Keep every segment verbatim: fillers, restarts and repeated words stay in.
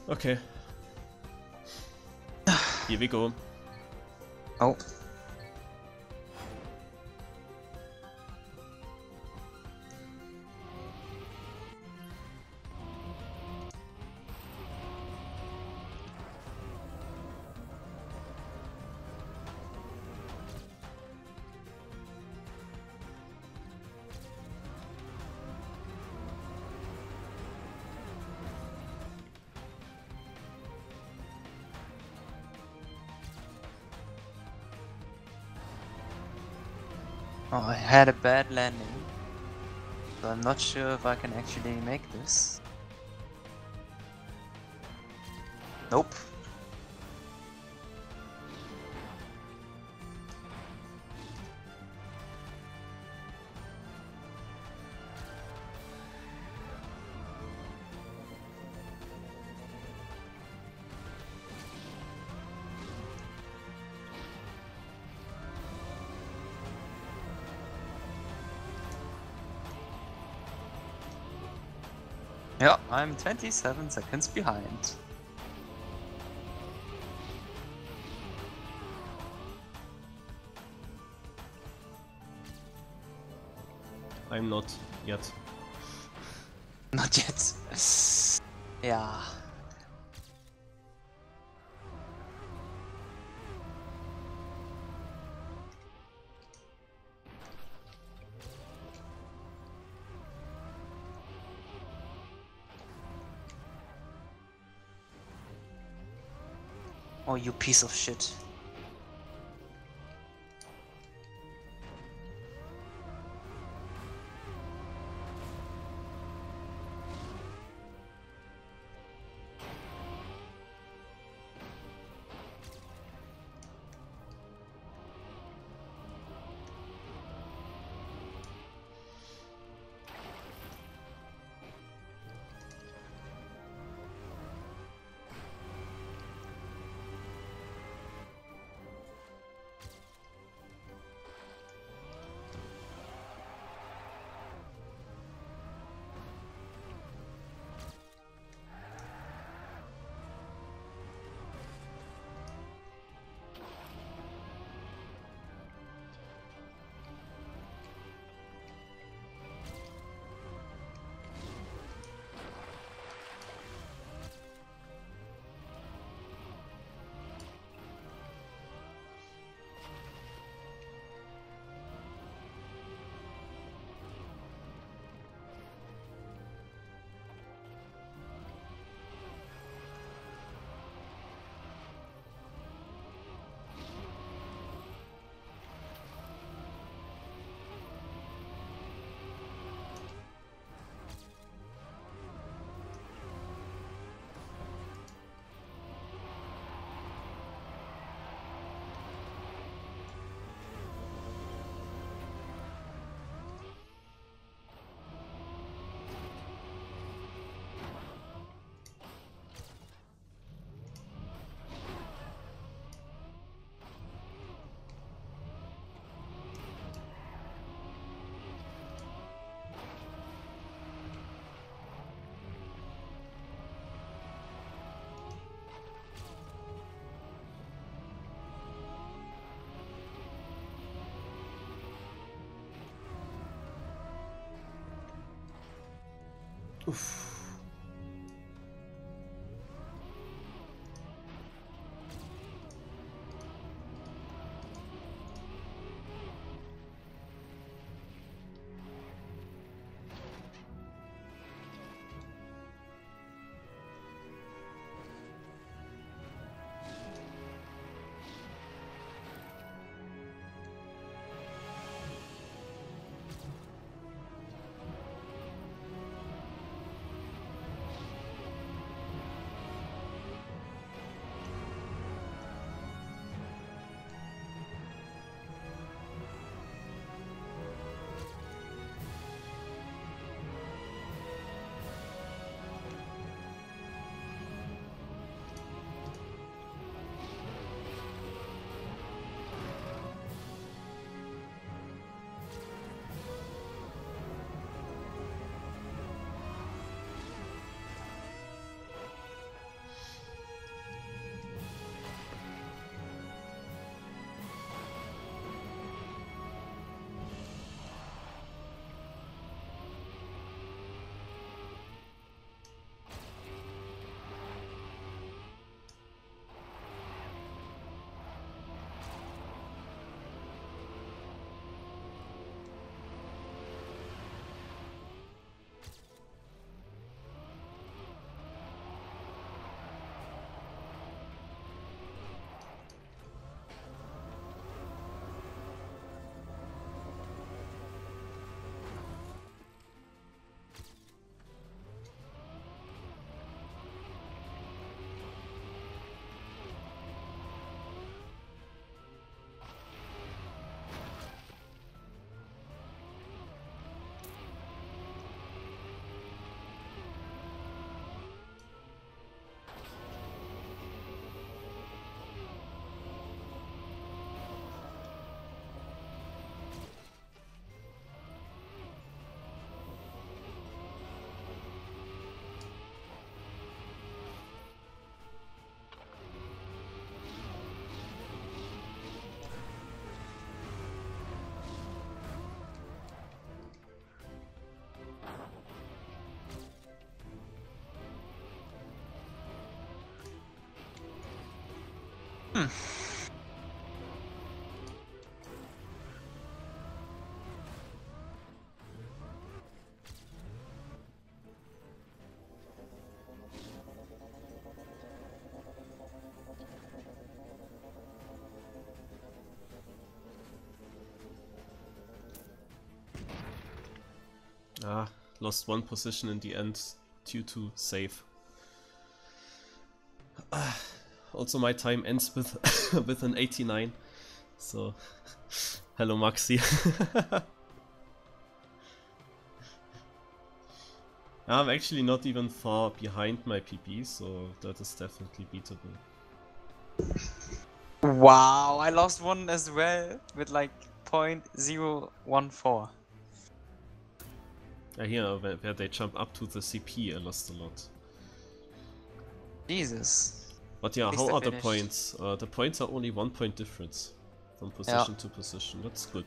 Okay. Here we go. Oh. Oh, I had a bad landing, so I'm not sure if I can actually make this. Nope. Yeah, I'm twenty-seven seconds behind. I'm not yet. Not yet. Yeah. Oh, you piece of shit. Uff. Ah, lost one position in the end due to save. Ah, also my time ends with with an eighty-nine. So hello Maxi. I'm actually not even far behind my P B, so that is definitely beatable. Wow, I lost one as well with like point zero one four. I hear where, where they jump up to the C P, I lost a lot. Jesus. But yeah, At least how I are the finished. points? Uh, the points are only one point difference from position to position. That's good.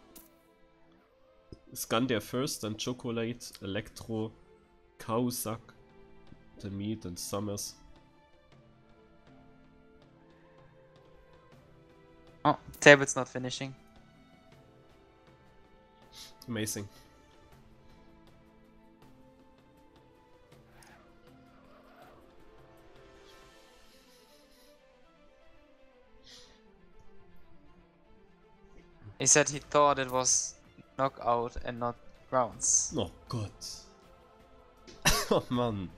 Scandia first, then Chocolate, Electro, Kausak, then me, then Summers. Oh, Tablet's not finishing. Amazing. He said he thought it was knockout and not rounds. Oh Gott. Oh Mann.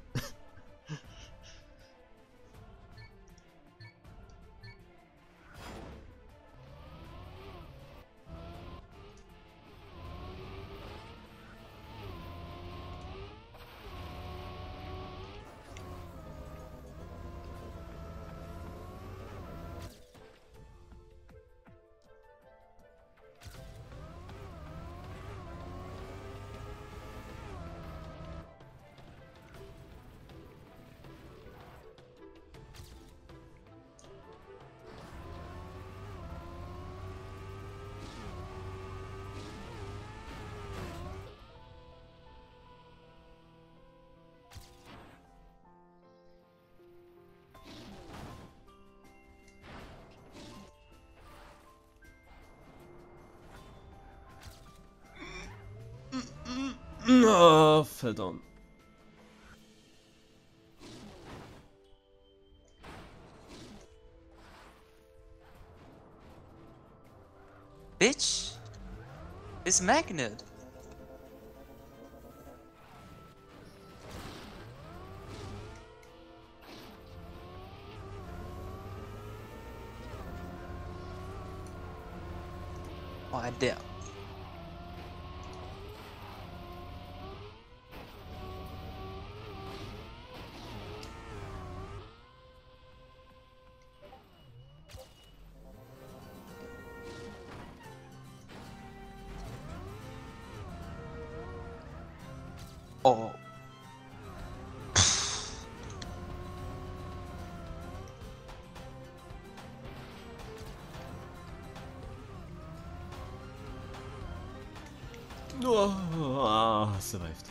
Oh, fell down. Bitch! This magnet! Oh, I dare. Oh. Oh, ah, survived.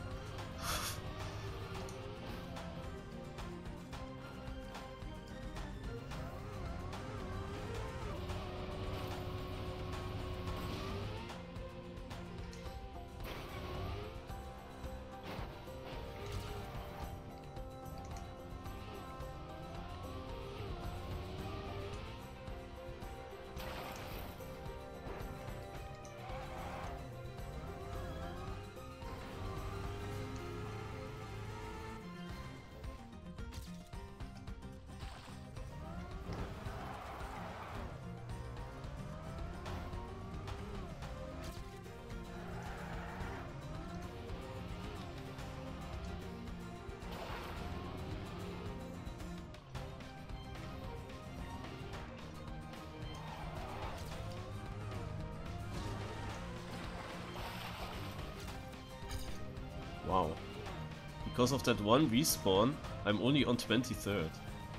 Wow. Because of that one respawn, I'm only on twenty-third.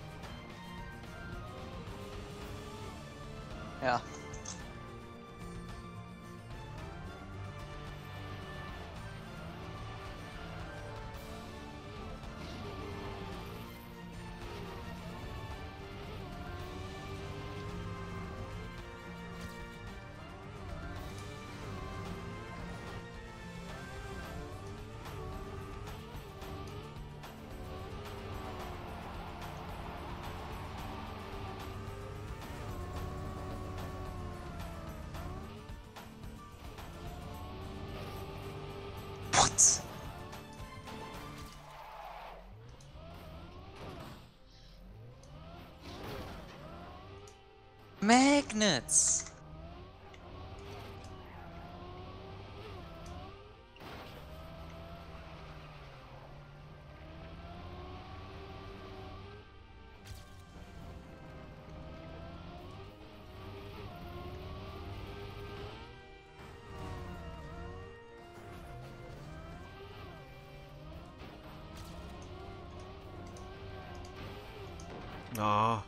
Yeah. Magnets! Ah.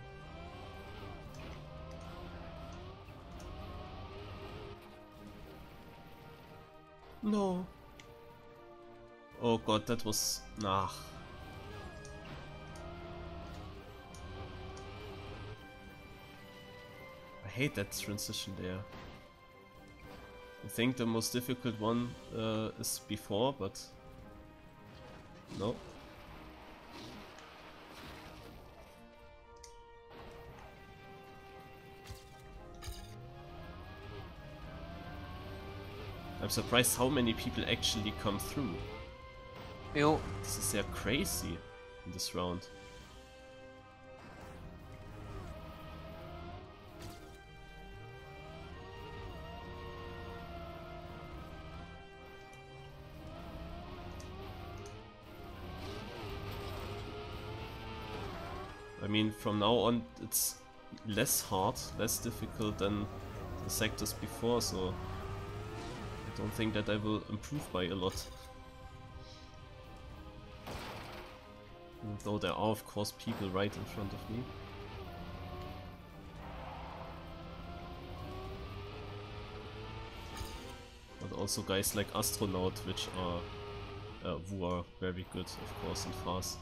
No. Oh god, that was... Nah. I hate that transition there. I think the most difficult one uh, is before, but... No. I'm surprised how many people actually come through. Jo. This is ja crazy in this round. I mean, from now on it's less hard, less difficult than the sectors before, so I don't think that I will improve by a lot. Though there are of course people right in front of me. But also guys like Astronaut, which are uh, who are very good of course and fast.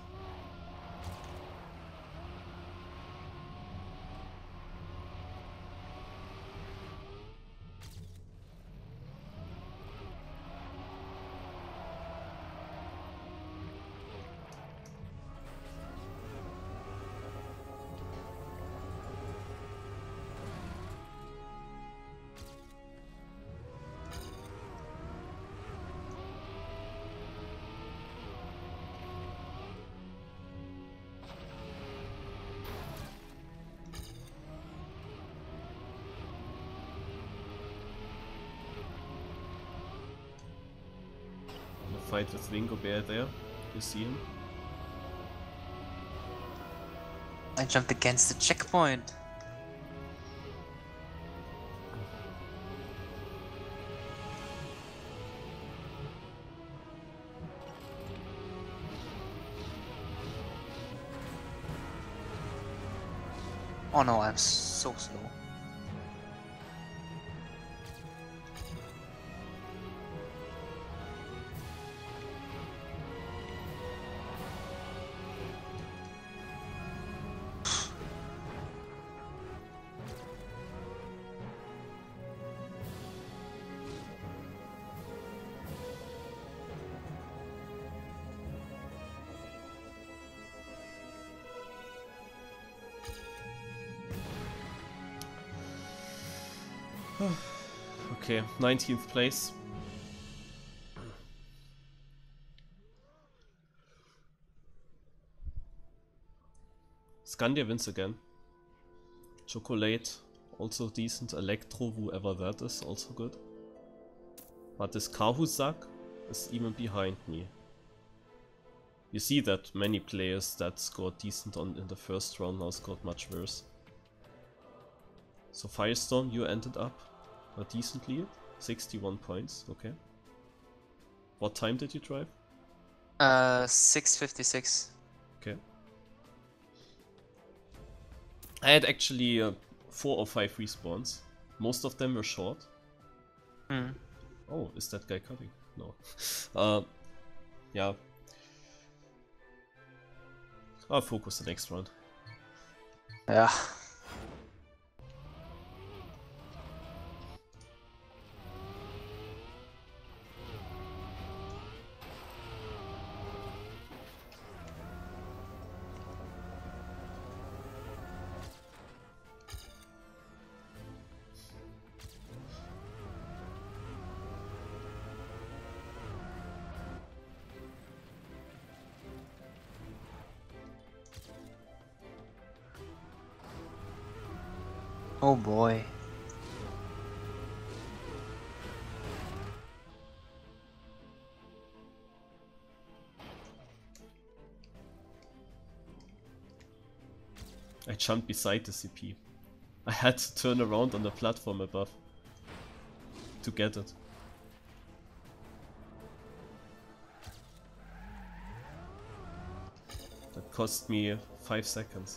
Fight with Wingo Bear there. You see him? I jumped against the checkpoint. Oh no, I'm so slow. Okay, nineteenth place. Scandia wins again. Chocolate, also decent. Electro, whoever that is, also good. But this Kahuzak is even behind me. You see that many players that scored decent on in the first round now scored much worse. So Firestorm, you ended up a decent lead, sixty-one points, okay. What time did you drive? Uh, six fifty-six. Okay. I had actually uh, four or five respawns. Most of them were short. Hmm. Oh, is that guy cutting? No. uh, yeah. I'll focus the next round. Ja. Oh boy. I jumped beside the C P. I had to turn around on the platform above to get it. That cost me five seconds.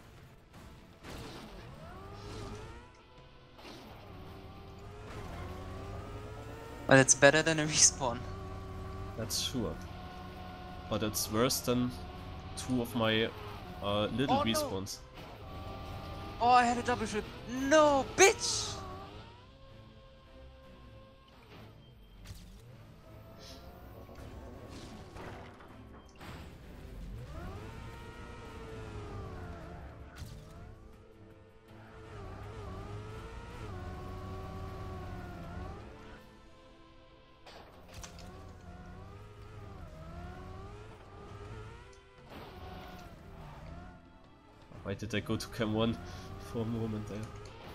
But it's better than a respawn. That's sure. But it's worse than two of my uh, little Oh, no. respawns. Oh, I had a double flip. No, bitch! Why did I go to cam one for a moment there?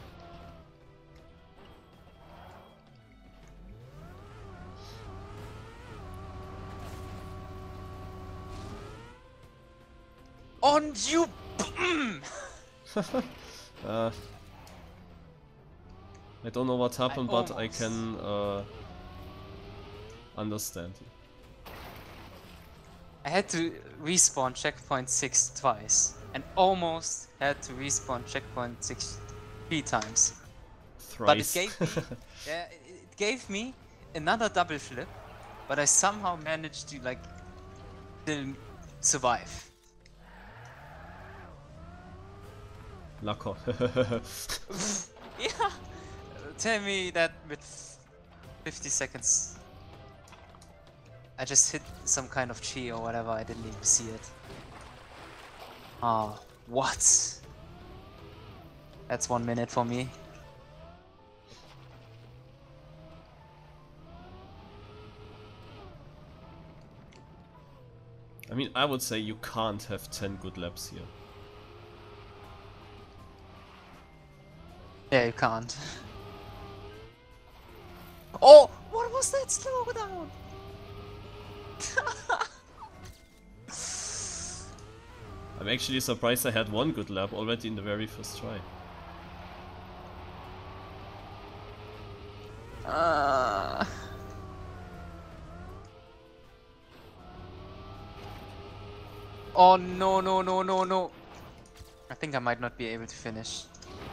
On you! uh, I don't know what happened, I but I almost. can uh, understand you. I had to respawn checkpoint six twice, and almost had to respawn checkpoint six three times. Thrice. But it gave me, yeah, it, it gave me another double flip, but I somehow managed to like still survive. Lucker. Yeah. Tell me that with fifty seconds I just hit some kind of chi or whatever, I didn't even see it. Oh, what? That's one minute for me. I mean, I would say you can't have ten good laps here. Yeah, you can't. Oh, what was that slowdown? I'm actually surprised I had one good lap already in the very first try. Uh... Oh no no no no no! I think I might not be able to finish.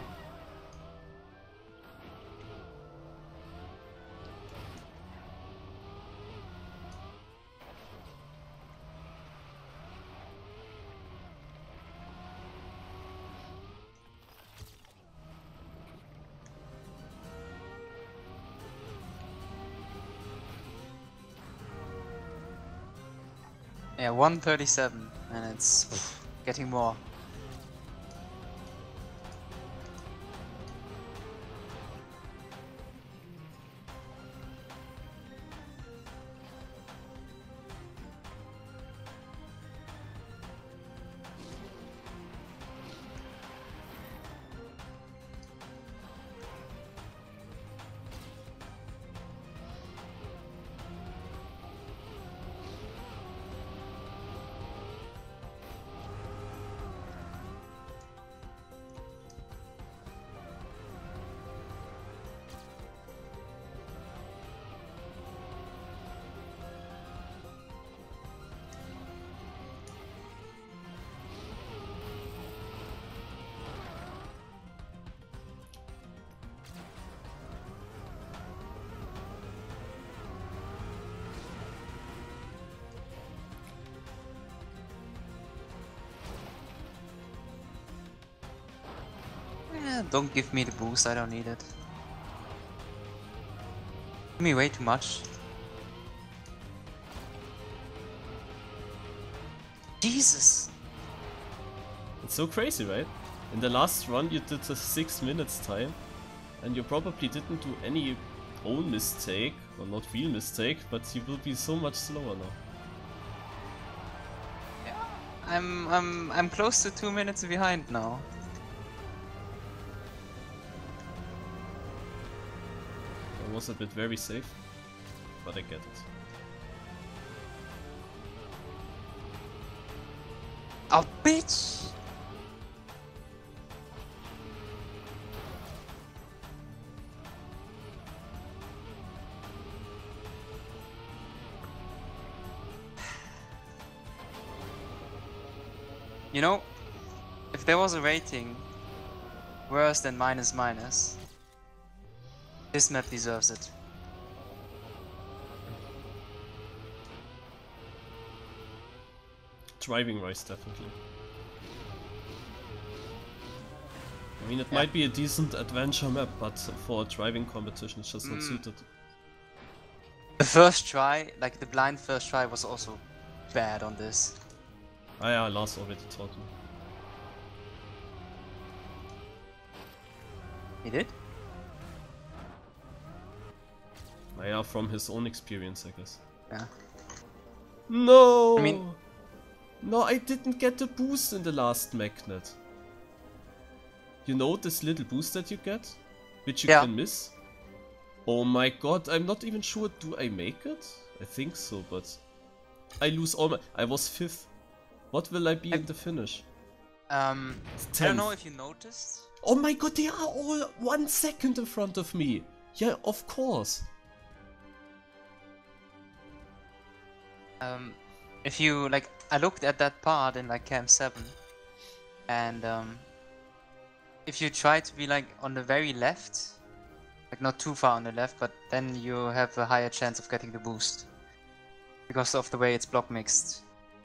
Yeah, one thirty-seven, and it's pff, getting more. Yeah, don't give me the boost, I don't need it. Give me way too much. Jesus! It's so crazy, right? In the last run you did a six minutes time, and you probably didn't do any own mistake, or not real mistake, but you will be so much slower now. Yeah, I'm I'm I'm close to two minutes behind now. was a bit very safe, but I get it. Oh, bitch! You know, if there was a rating worse than minus minus, this map deserves it. Driving wise, definitely. I mean, it Yeah. might be a decent adventure map, but for a driving competition, it's just not Mm. suited. The first try, like the blind first try, was also bad on this. Ah yeah, Lars already taught me. He did? Ah yeah, from his own experience, I guess. Yeah. No! I mean- No, I didn't get the boost in the last magnet. You know this little boost that you get? Which you Yeah. can miss? Oh my god, I'm not even sure, do I make it? I think so, but... I lose all my... I was fifth. What will I be I- in the finish? Um, I don't know if you noticed. Oh my god, they are all one second in front of me! Yeah, of course. Um, if you, like, I looked at that part in, like, Camp seven. And, um, if you try to be, like, on the very left, like, not too far on the left, but then you have a higher chance of getting the boost. Because of the way it's block mixed.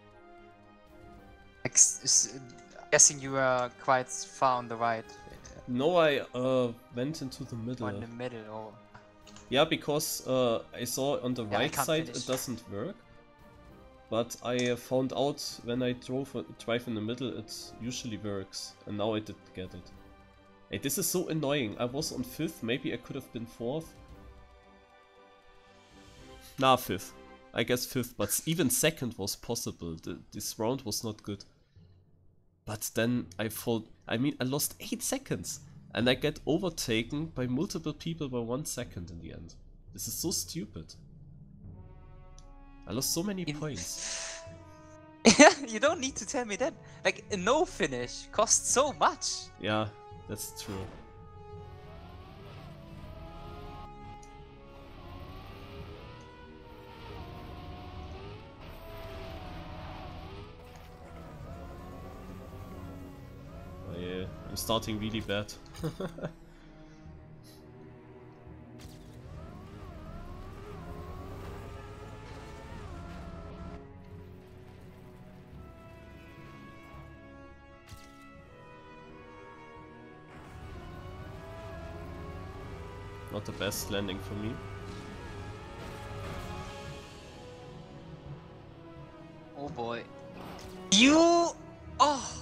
Like, s- s- guessing you are quite far on the right. No, I uh, went into the middle. Or in the middle, or... Yeah, because uh, I saw on the Yeah, I right can't side finish. it doesn't work. But I found out when I drove drive in the middle it usually works. And now I didn't get it. Hey, this is so annoying. I was on fifth, maybe I could have been fourth. Nah, fifth. I guess fifth, but even second was possible. The, this round was not good. But then I thought, I mean, I lost eight seconds. And I get overtaken by multiple people by one second in the end. This is so stupid. I lost so many You- points. You don't need to tell me that. Like, a no finish costs so much. Yeah, that's true. Oh, yeah, I'm starting really bad. Not the best landing for me. Oh boy. You... Oh!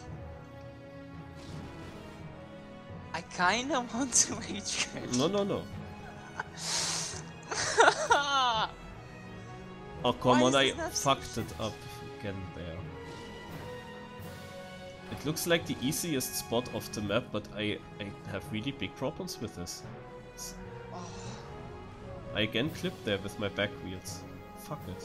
I kinda want to rage quit. No, no, no. Oh, come Why on, is I this not so fucked it up again there. It looks like the easiest spot of the map, but I, I have really big problems with this. It's- I again clipped there with my back wheels. Fuck it.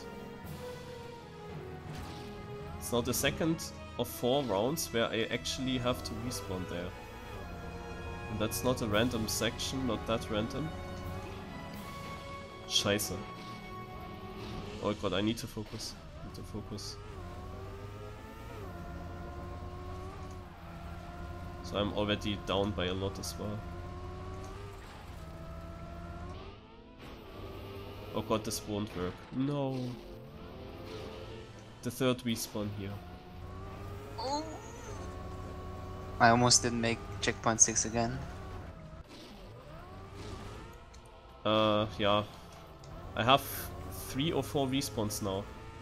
It's now the second of four rounds where I actually have to respawn there. And that's not a random section, not that random. Scheiße. Oh god, I need to focus. I need to focus. So I'm already down by a lot as well. Oh god, this won't work. No. The third respawn here. I almost didn't make checkpoint six again. Uh, yeah. I have three or four respawns now.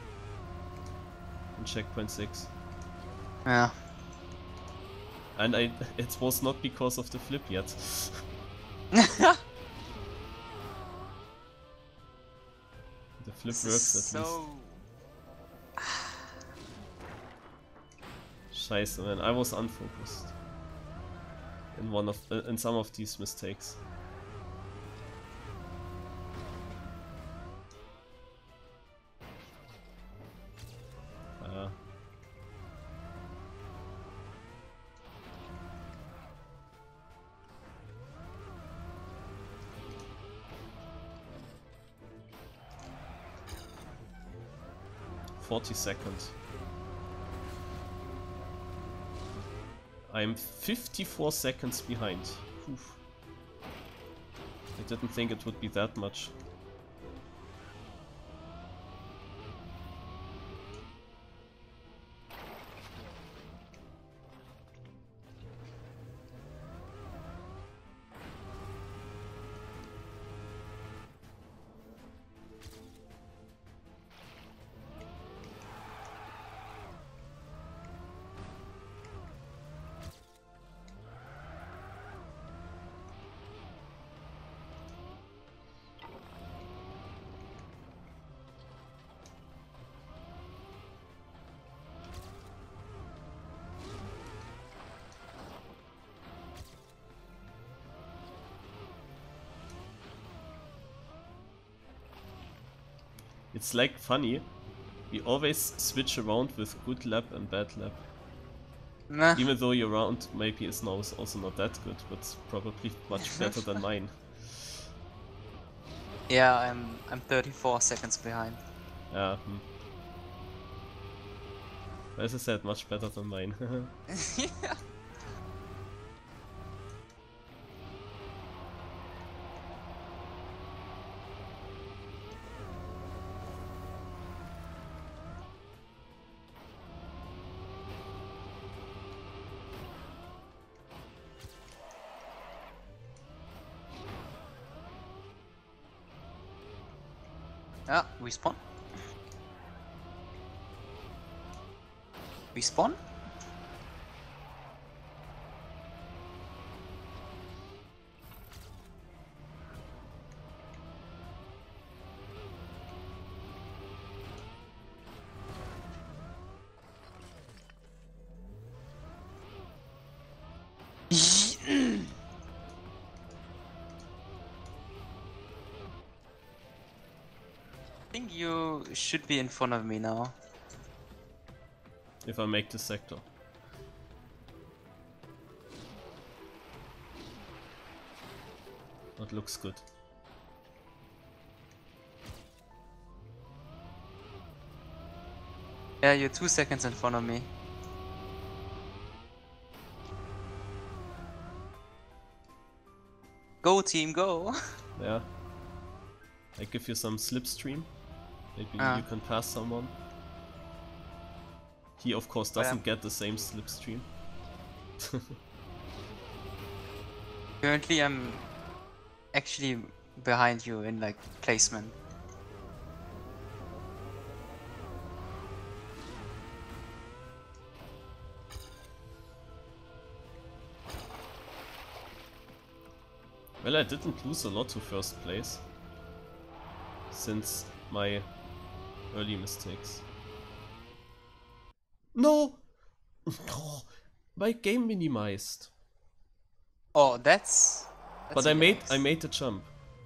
In checkpoint six. Yeah. And I, it was not because of the flip yet. The flip This works is at least. so... Scheiße, man, I was unfocused. In one of, uh, in some of these mistakes. forty-second. I'm fifty-four seconds behind. Oof. I didn't think it would be that much. It's like funny, we always switch around with good lap and bad lap. Nah. Even though your round maybe is now also not that good, but probably much better than mine. Yeah, I'm I'm thirty-four seconds behind. Yeah. Hmm. As I said, much better than mine. Yeah. Ah, respawn. Respawn? I think you should be in front of me now. If I make the sector. That looks good. Yeah, you're two seconds in front of me. Go team, go! Yeah. I give you some slipstream. Maybe Ah. you can pass someone. He of course Well, doesn't get the same slipstream. Currently I'm actually behind you in like placement. Well, I didn't lose a lot to first place. Since my early mistakes. No! No! My game minimized. Oh, that's. that's But a I made yikes. I made the jump.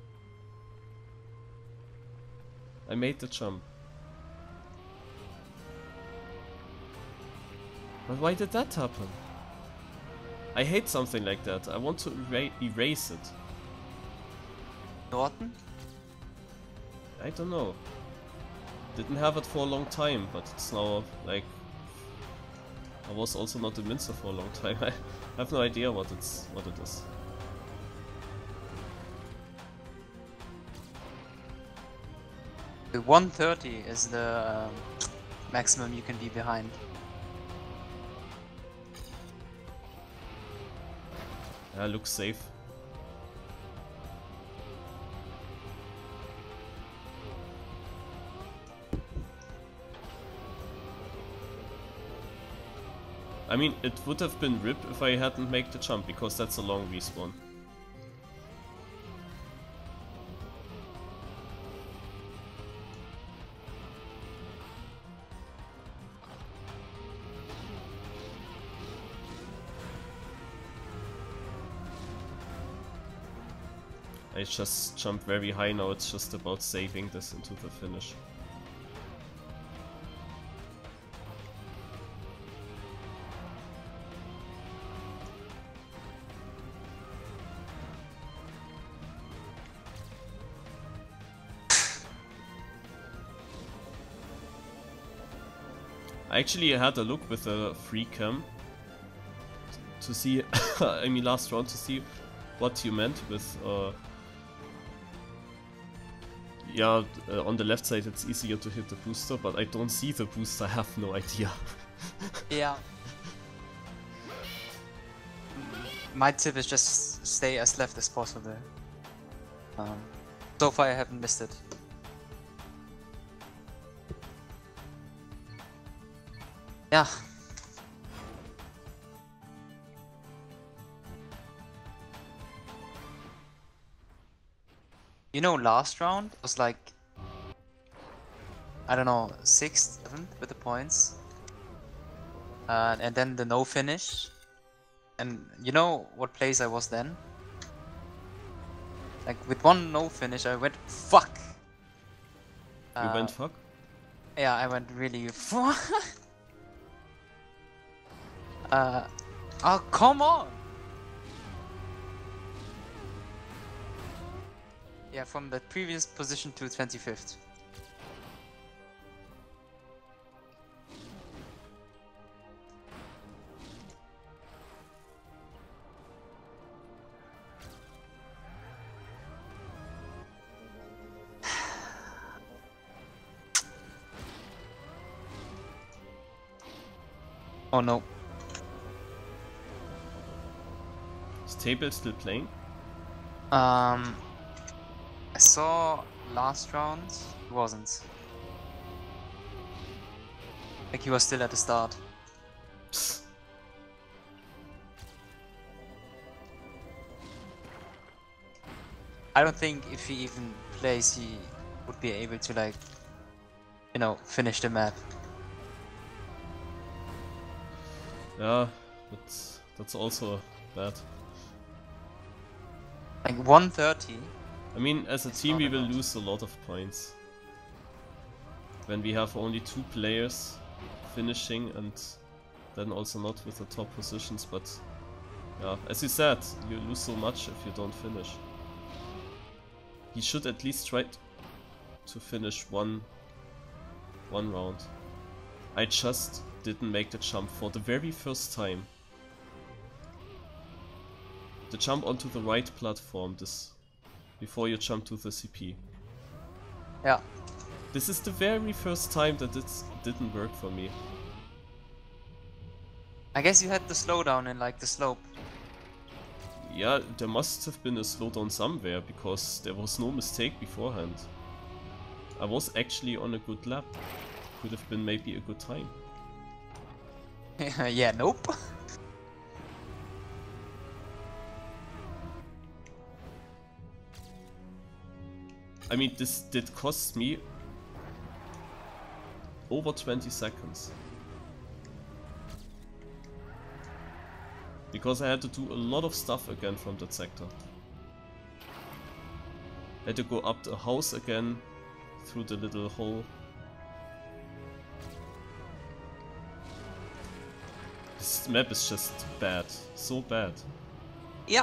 I made the jump. But why did that happen? I hate something like that. I want to era erase it. Norton? I don't know. Didn't have it for a long time, but it's now like I was also not in Minster for a long time. I have no idea what it's what it is. The one thirty is the um, maximum you can be behind. Yeah, looks safe. I mean, it would have been R I P if I hadn't made the jump, because that's a long respawn. I just jumped very high, now it's just about saving this into the finish. I actually had a look with a free cam to see, I mean last round, to see what you meant with, uh, yeah, uh, on the left side it's easier to hit the booster, but I don't see the booster, I have no idea. Yeah. My tip is just stay as left as possible. Um, so far I haven't missed it. Yeah. You know, last round was like, I don't know, sixth, seventh with the points. Uh, and then the no finish. And you know what place I was then? Like with one no finish I went fuck. You Uh, went fuck? Yeah, I went really fuck. uh, oh come on! Yeah, from the previous position to twenty-fifth. Oh no. Is Table still playing? Um, I saw last round, he wasn't. Like he was still at the start. Psst. I don't think if he even plays, he would be able to like, you know, finish the map. Yeah, but that's also bad. Like one thirty. I mean, as a It's team not we a will lot. lose a lot of points. When we have only two players finishing and then also not with the top positions, but yeah, as you said, you lose so much if you don't finish. He should at least try t- to finish one, one round. I just didn't make the jump for the very first time. The jump onto the right platform, this before you jump to the C P. Yeah. This is the very first time that it didn't work for me. I guess you had the slowdown in like the slope. Yeah, there must have been a slowdown somewhere, because there was no mistake beforehand. I was actually on a good lap. Could have been maybe a good time. Yeah, nope. I mean, this did cost me over twenty seconds. Because I had to do a lot of stuff again from that sector. I had to go up the house again, through the little hole. This map is just bad, so bad. Yeah.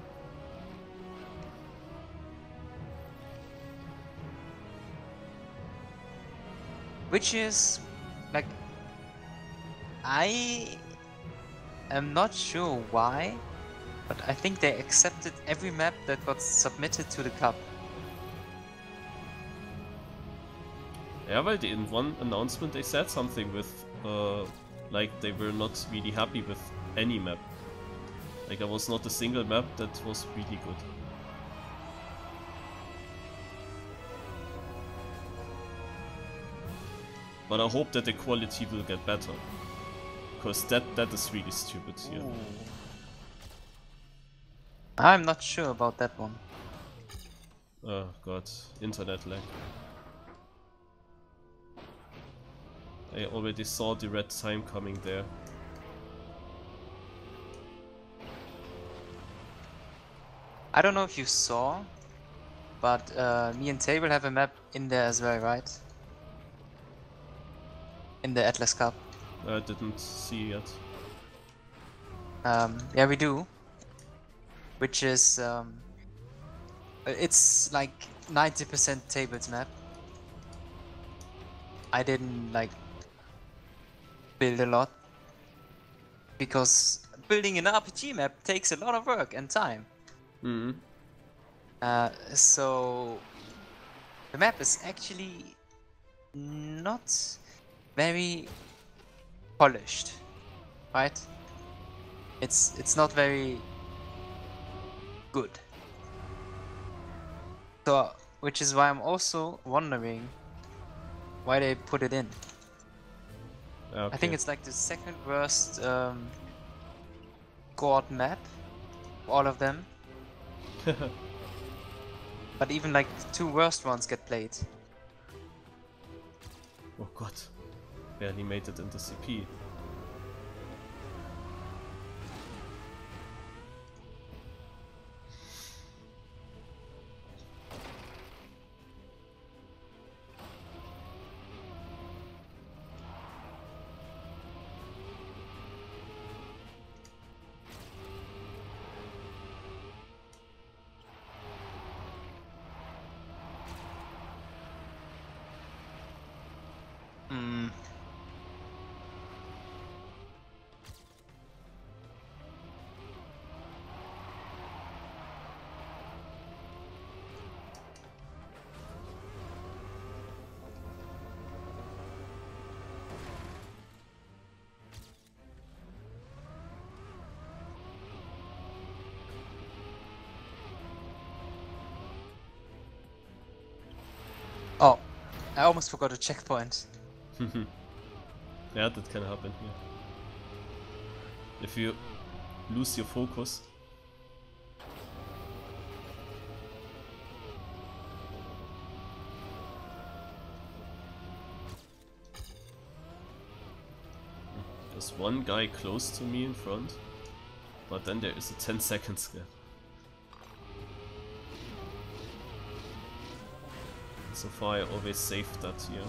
Which is like, I am not sure why, but I think they accepted every map that got submitted to the cup. Yeah, well, they, in one announcement they said something with, uh, like they were not really happy with any map. Like there was not a single map that was really good. But I hope that the quality will get better. Because that, that is really stupid here. Ooh. I'm not sure about that one. Oh god, internet lag. I already saw the red time coming there. I don't know if you saw, but uh, me and Table have a map in there as well, right? In the Atlas Cup. I didn't see yet. Um, yeah, we do. Which is, um, it's like ninety percent Table's map. I didn't like build a lot. Because building an R P G map takes a lot of work and time. Mhm. Uh, so the map is actually not very polished, right? It's it's not very good. So, which is why I'm also wondering why they put it in. Okay. I think it's like the second worst um, scored map, all of them. But even like the two worst ones get played. Oh god. Barely made it into C P. Hmm. Oh, I almost forgot a checkpoint. Yeah, that can happen here. If you lose your focus. There's one guy close to me in front, but then there is a ten seconds gap. So far I always saved that here.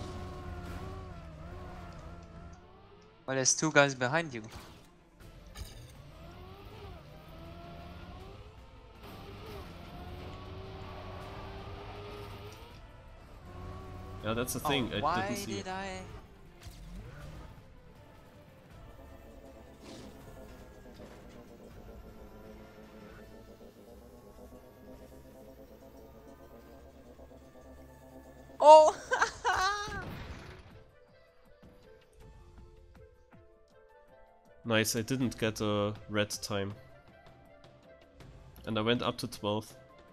Well, there's two guys behind you. Yeah, that's the thing, Oh, I why didn't see did it. I? Oh! Nice, I didn't get a red time. And I went up to twelve.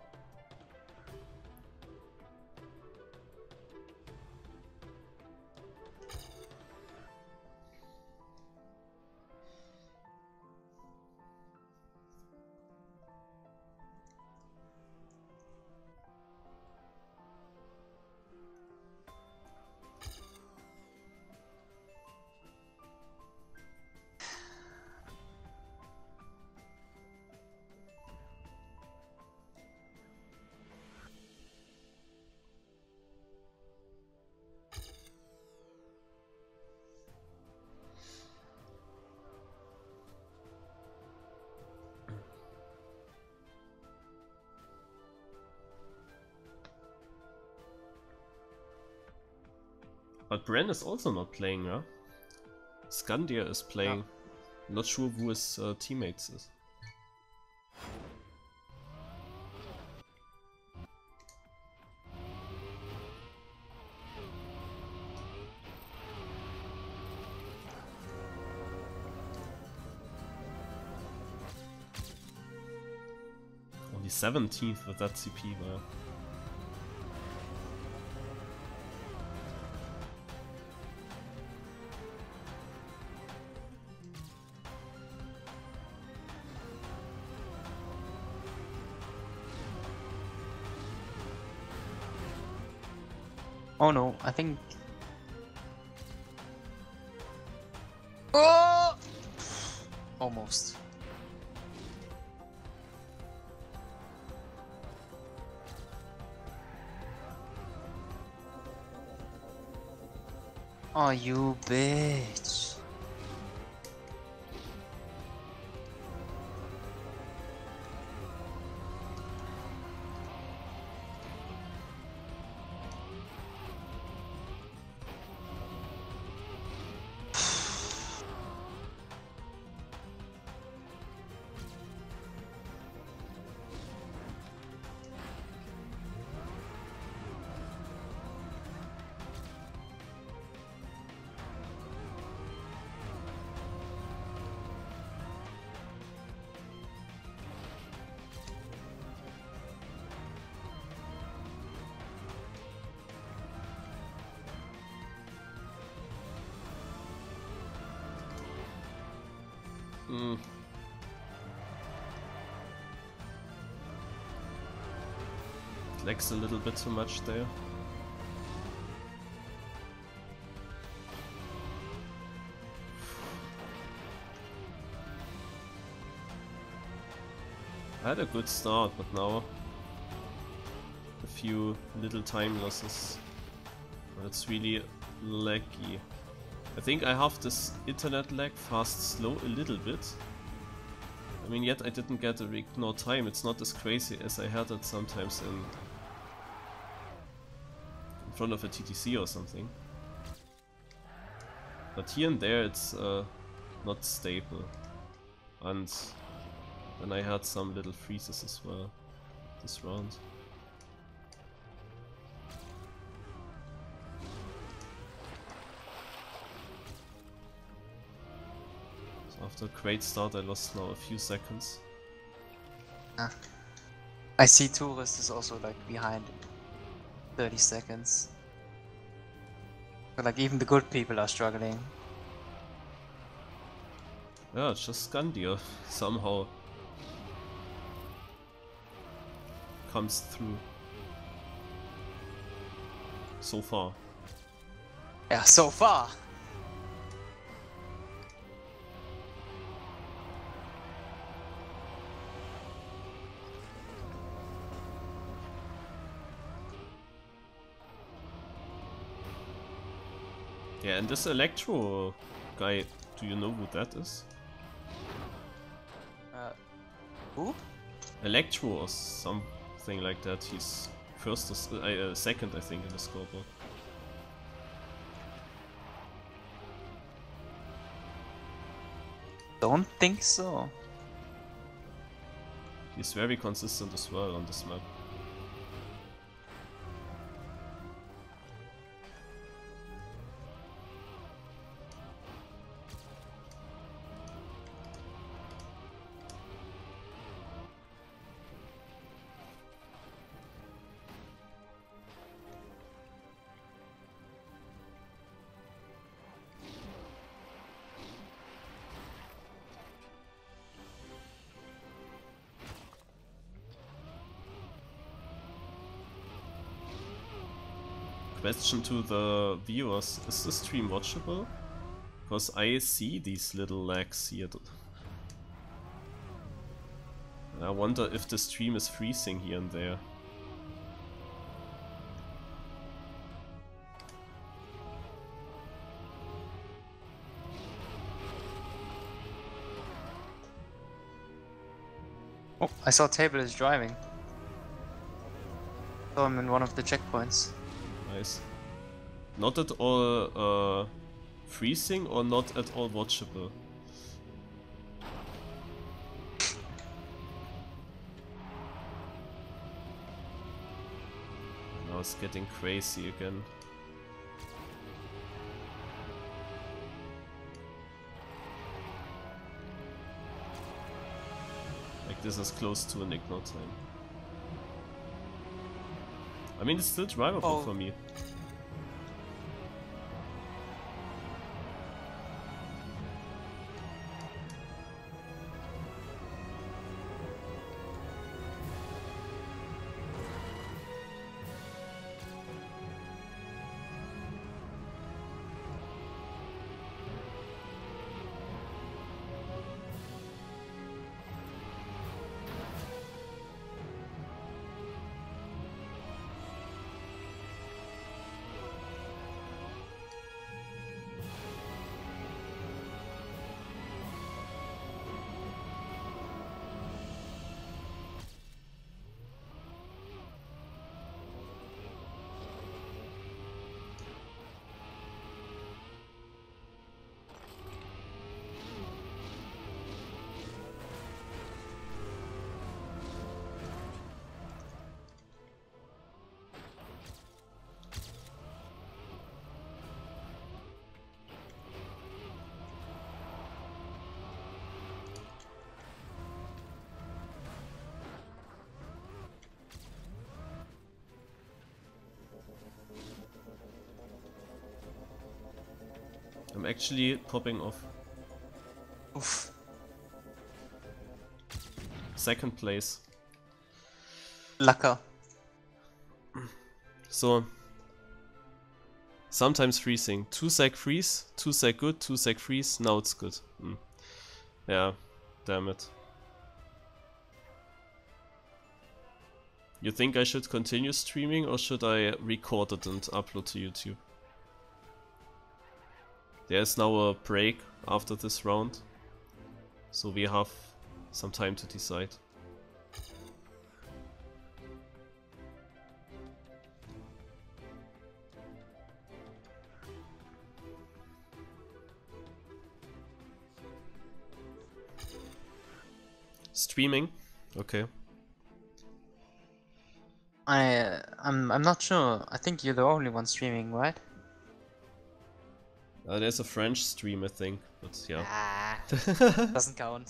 But Bren is also not playing, huh? Scandia is playing. Not sure who his uh, teammates is. Only seventeenth with that C P, wow. Oh no, I think. Oh! Almost. Oh, you bitch. Mm. It lags a little bit too much there. I had a good start, but now a few little time losses. But it's really laggy. I think I have this internet lag fast slow a little bit. I mean, yet I didn't get a ignore time. It's not as crazy as I had it sometimes in, in front of a T T C or something. But here and there it's uh, not stable. And then I had some little freezes as well this round. So after a great start I lost now a few seconds. Ah. I see Tourist is also like behind thirty seconds. But like even the good people are struggling. Yeah, it's just Scandia somehow comes through. So far. Yeah, so far. Yeah, and this Electro guy, do you know who that is? Uh, who? Electro or something like that. He's first or s- uh, uh, second, I think, in the scoreboard. Don't think so. He's very consistent as well on this map. Question to the viewers, is this stream watchable? Because I see these little lags here. I wonder if the stream is freezing here and there. Oh, I saw Table is driving. Saw him in one of the checkpoints. Nice. Not at all uh, freezing or not at all watchable? Now it's getting crazy again. Like this is close to an ignore time. I mean, it's still drivable Oh. for me. I'm actually popping off. Oof. second place. Lucker. So, sometimes freezing. two sec freeze, two sec good, two sec freeze, now it's good. Mm. Yeah, damn it. You think I should continue streaming or should I record it and upload to YouTube? There's now a break after this round, so we have some time to decide. Streaming? Okay. I uh, I'm I'm not sure. I think you're the only one streaming, right? Uh, there's a French stream, I think, but yeah. Ah, doesn't count.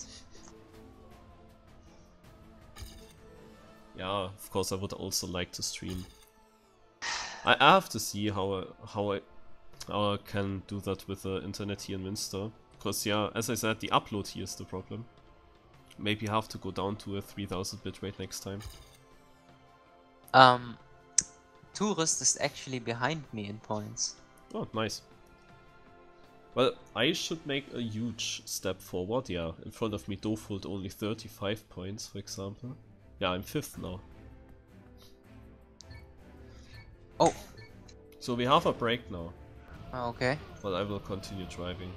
Yeah, of course I would also like to stream. I, I have to see how I, how I how I can do that with the internet here in Münster. Because yeah, as I said, the upload here is the problem. Maybe have to go down to a three thousand bitrate next time. Um, Tourist is actually behind me in points. Oh, nice. Well, I should make a huge step forward, yeah. In front of me, Dofult only thirty-five points, for example. Yeah, I'm fifth now. Oh. So we have a break now. Okay. But I will continue driving.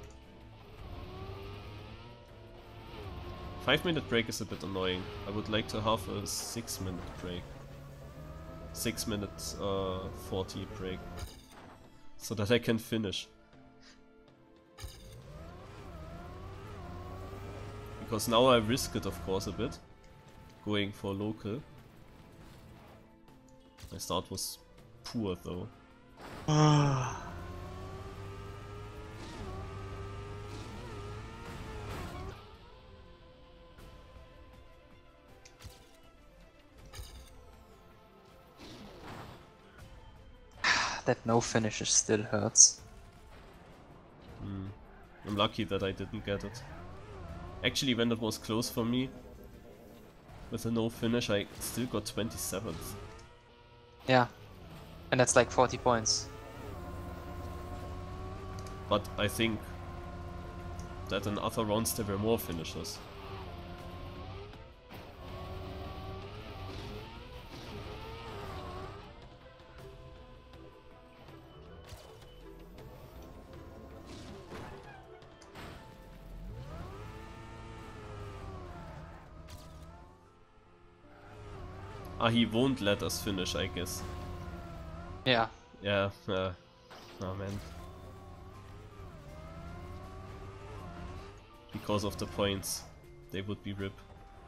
Five minute break is a bit annoying. I would like to have a six minute break. Six minutes, uh, forty break. So that I can finish. Because now I risk it, of course, a bit. Going for local. My start was poor, though. That no finisher still hurts. Hmm. I'm lucky that I didn't get it. Actually, when it was close for me, with a no finish, I still got twenty-seventh. Yeah. And that's like forty points. But I think that in other rounds there were more finishers. Ah, he won't let us finish, I guess. Yeah. Yeah, uh, oh man. Because of the points, they would be R I P.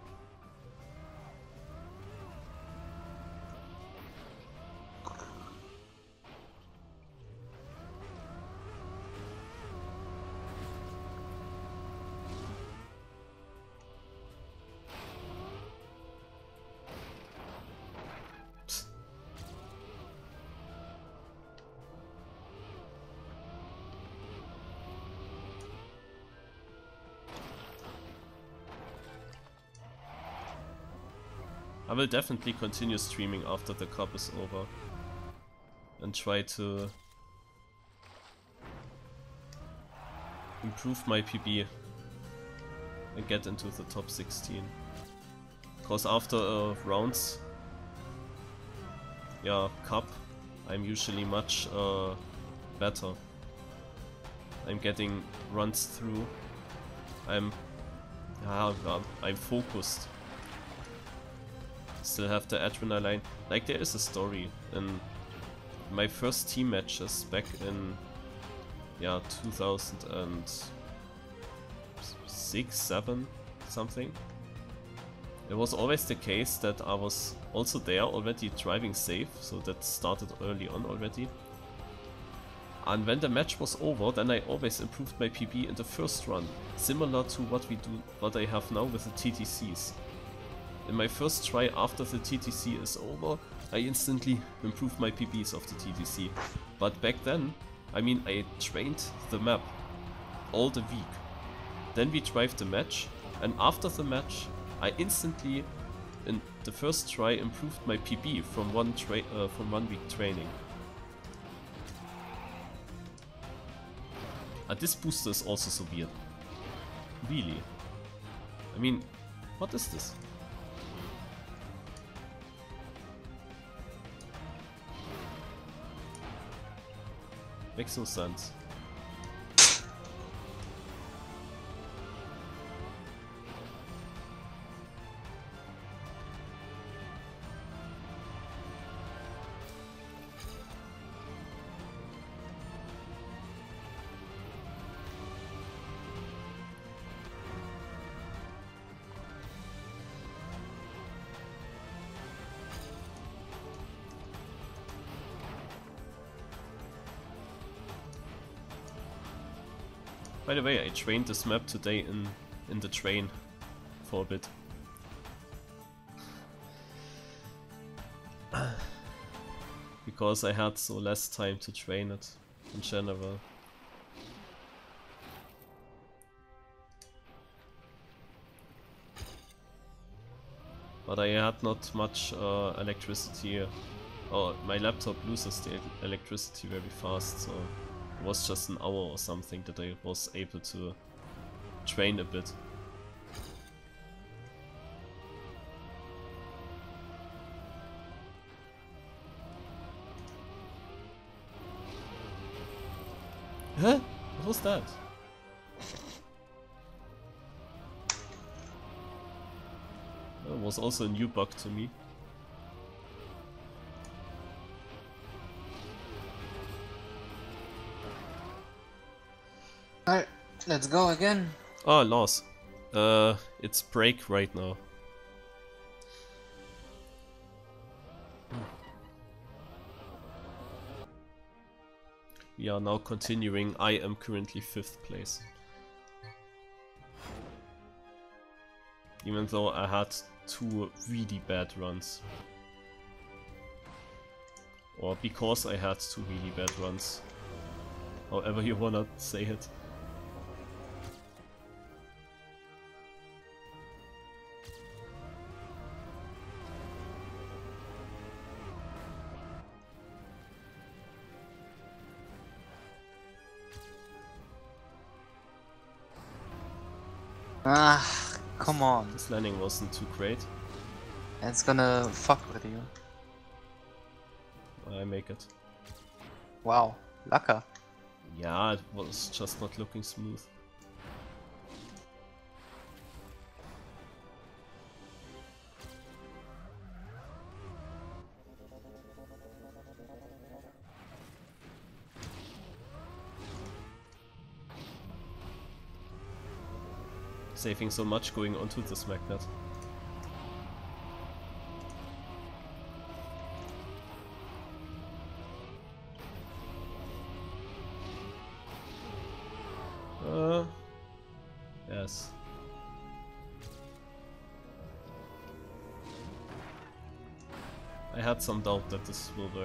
I will definitely continue streaming after the cup is over and try to improve my P B and get into the top sixteen. Because after uh, rounds, yeah, cup, I'm usually much uh, better. I'm getting runs through. I'm, yeah, I'm focused. Still have the adrenaline. Like, there is a story in my first team matches back in, yeah, two thousand six, seven, something. It was always the case that I was also there already driving safe, so that started early on already. And when the match was over, then I always improved my P B in the first run, similar to what we do, what I have now with the T T Cs. In my first try after the T T C is over, I instantly improved my P Bs of the T T C. But back then, I mean, I trained the map all the week. Then we drive the match, and after the match, I instantly, in the first try, improved my P B from one tra uh, from one week training. Ah, this booster is also so weird. Really? I mean, what is this? Makes no sense. By the way, I trained this map today in, in the train for a bit. Because I had so less time to train it in general. But I had not much uh, electricity. Oh, my laptop loses the electricity very fast, so it was just an hour or something that I was able to train a bit. Huh? What was that? That was also a new bug to me. Alright, let's go again. Ah, loss. Uh, it's break right now. We are now continuing. I am currently fifth place. Even though I had two really bad runs. Or because I had two really bad runs. However you wanna say it. Ah, come on. This landing wasn't too great. It's gonna fuck with you. I make it. Wow, Laka. Yeah, it was just not looking smooth. Saving so much going onto this magnet. Uh, yes. I had some doubt that this will work.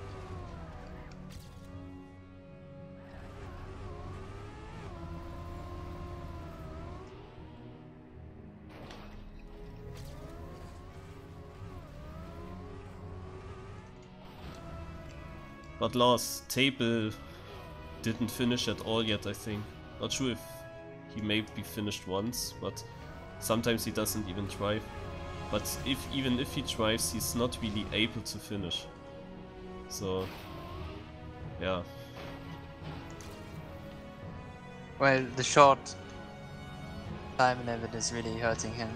But last table didn't finish at all yet, I think. Not sure if he may be finished once, but sometimes he doesn't even drive. But if even if he drives, he's not really able to finish. So, yeah. Well, the short time limit is really hurting him.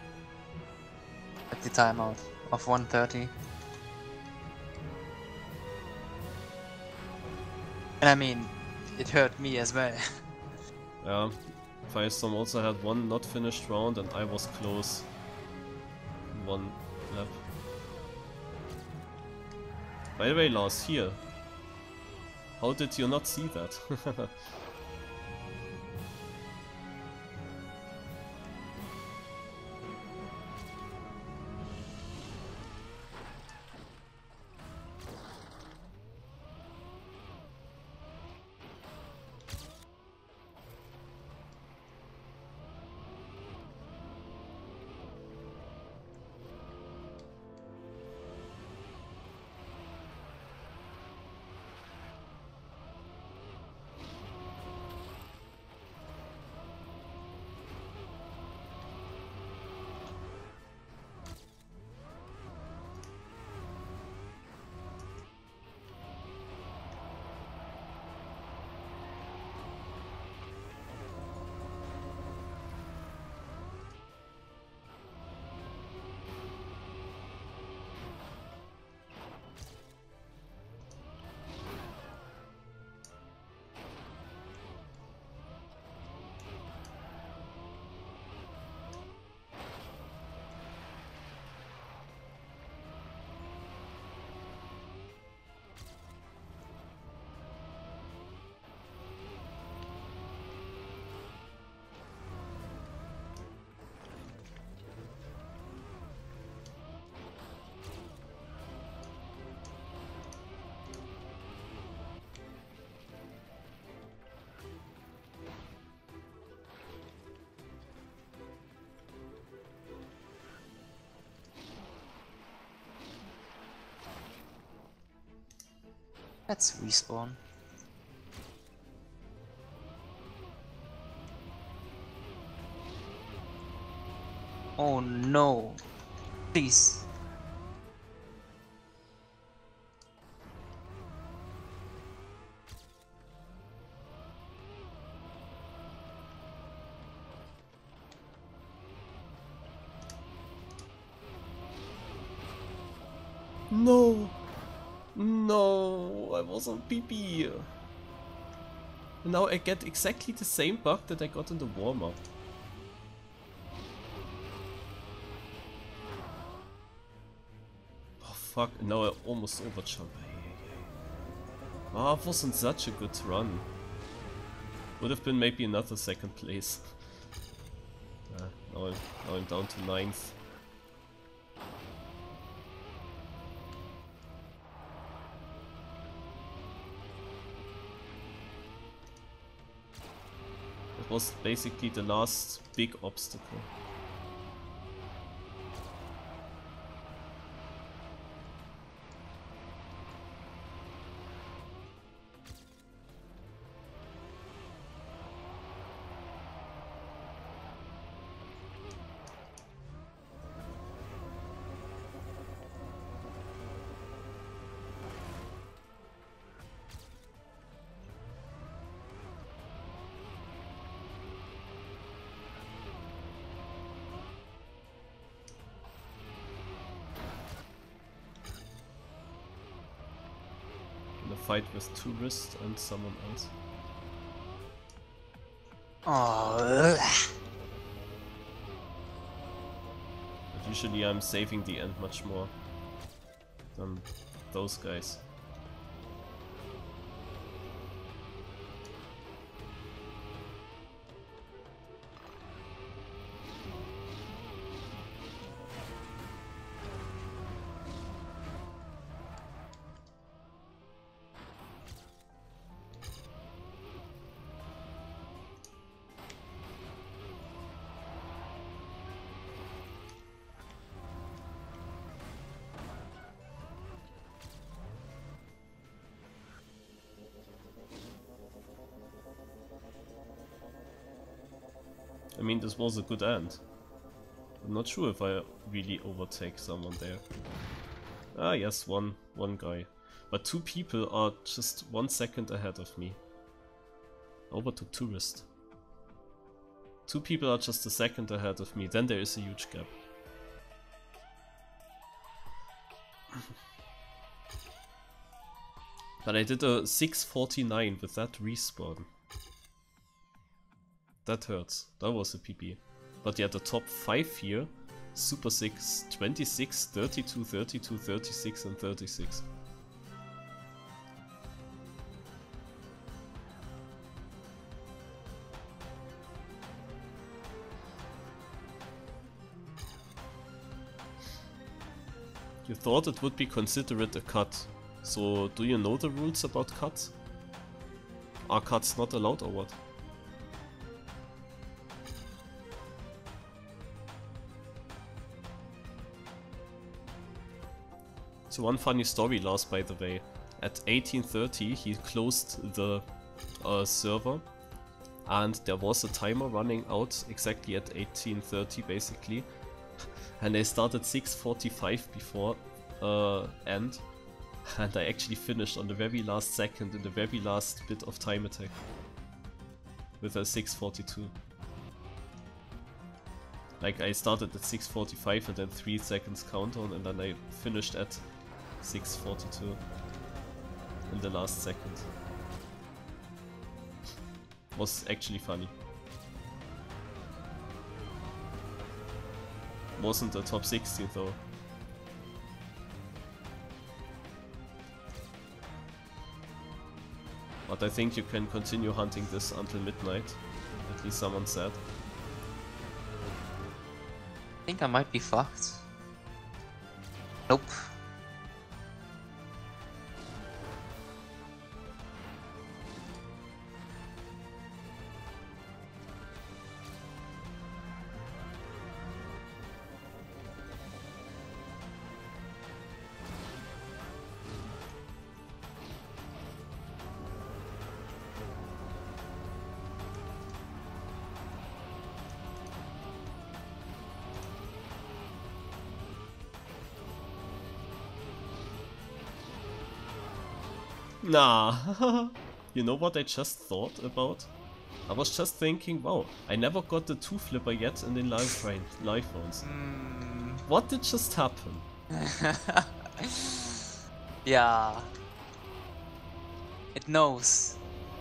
At the timeout of one thirty. And I mean, it hurt me as well. Yeah, Firestorm also had one not finished round and I was close in one lap. By the way, Lars, here. How did you not see that? Let's respawn. Oh no. Please. No! No! I was on P P! Now I get exactly the same bug that I got in the warm-up. Oh fuck, now I almost overjump. Ah, it wasn't such a good run. Would have been maybe another second place. uh, now, I'm, now I'm down to ninth. It was basically the last big obstacle. Fight with Tourist and someone else. Oh. But usually I'm saving the end much more than those guys. I mean, this was a good end. I'm not sure if I really overtake someone there. Ah, yes, one, one guy. But two people are just one second ahead of me. Overtook Tourist. Two people are just a second ahead of me, then there is a huge gap. But I did a six forty-nine with that respawn. That hurts. That was a P P. But yeah, the top five here, Super six, twenty-six, thirty-two, thirty-two, thirty-six and thirty-six. You thought it would be considered a cut. So, do you know the rules about cuts? Are cuts not allowed or what? So one funny story last, by the way. At eighteen thirty he closed the uh, server and there was a timer running out exactly at eighteen thirty basically. And I started six forty-five before uh, end. And I actually finished on the very last second in the very last bit of time attack. With a six forty-two. Like I started at six forty-five and then three seconds countdown and then I finished at six forty-two in the last second. Was actually funny. Wasn't a top sixty though. But I think you can continue hunting this until midnight. At least someone said. I think I might be fucked. Nope. Nah. You know what I just thought about? I was just thinking, wow, I never got the two flipper yet in the live round, live rounds. Mm. What did just happen? Yeah. It knows.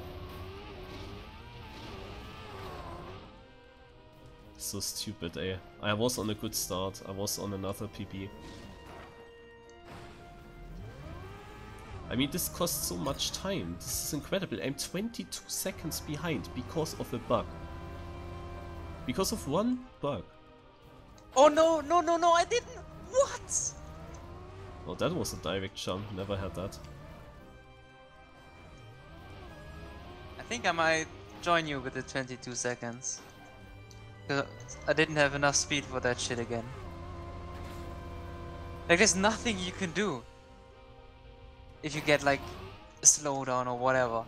So stupid, eh? I was on a good start. I was on another P B. I mean, this costs so much time. This is incredible. I'm twenty-two seconds behind because of a bug. Because of one bug. Oh no, no, no, no, I didn't! What? Oh, that was a direct jump. Never had that. I think I might join you with the twenty-two seconds. Cause I didn't have enough speed for that shit again. Like, there's nothing you can do if you get like a slowdown or whatever.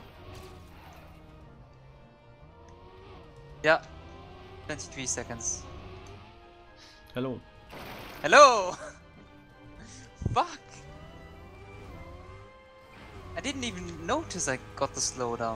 Yeah, twenty-three seconds. Hello. Hello! Fuck! I didn't even notice I got the slowdown.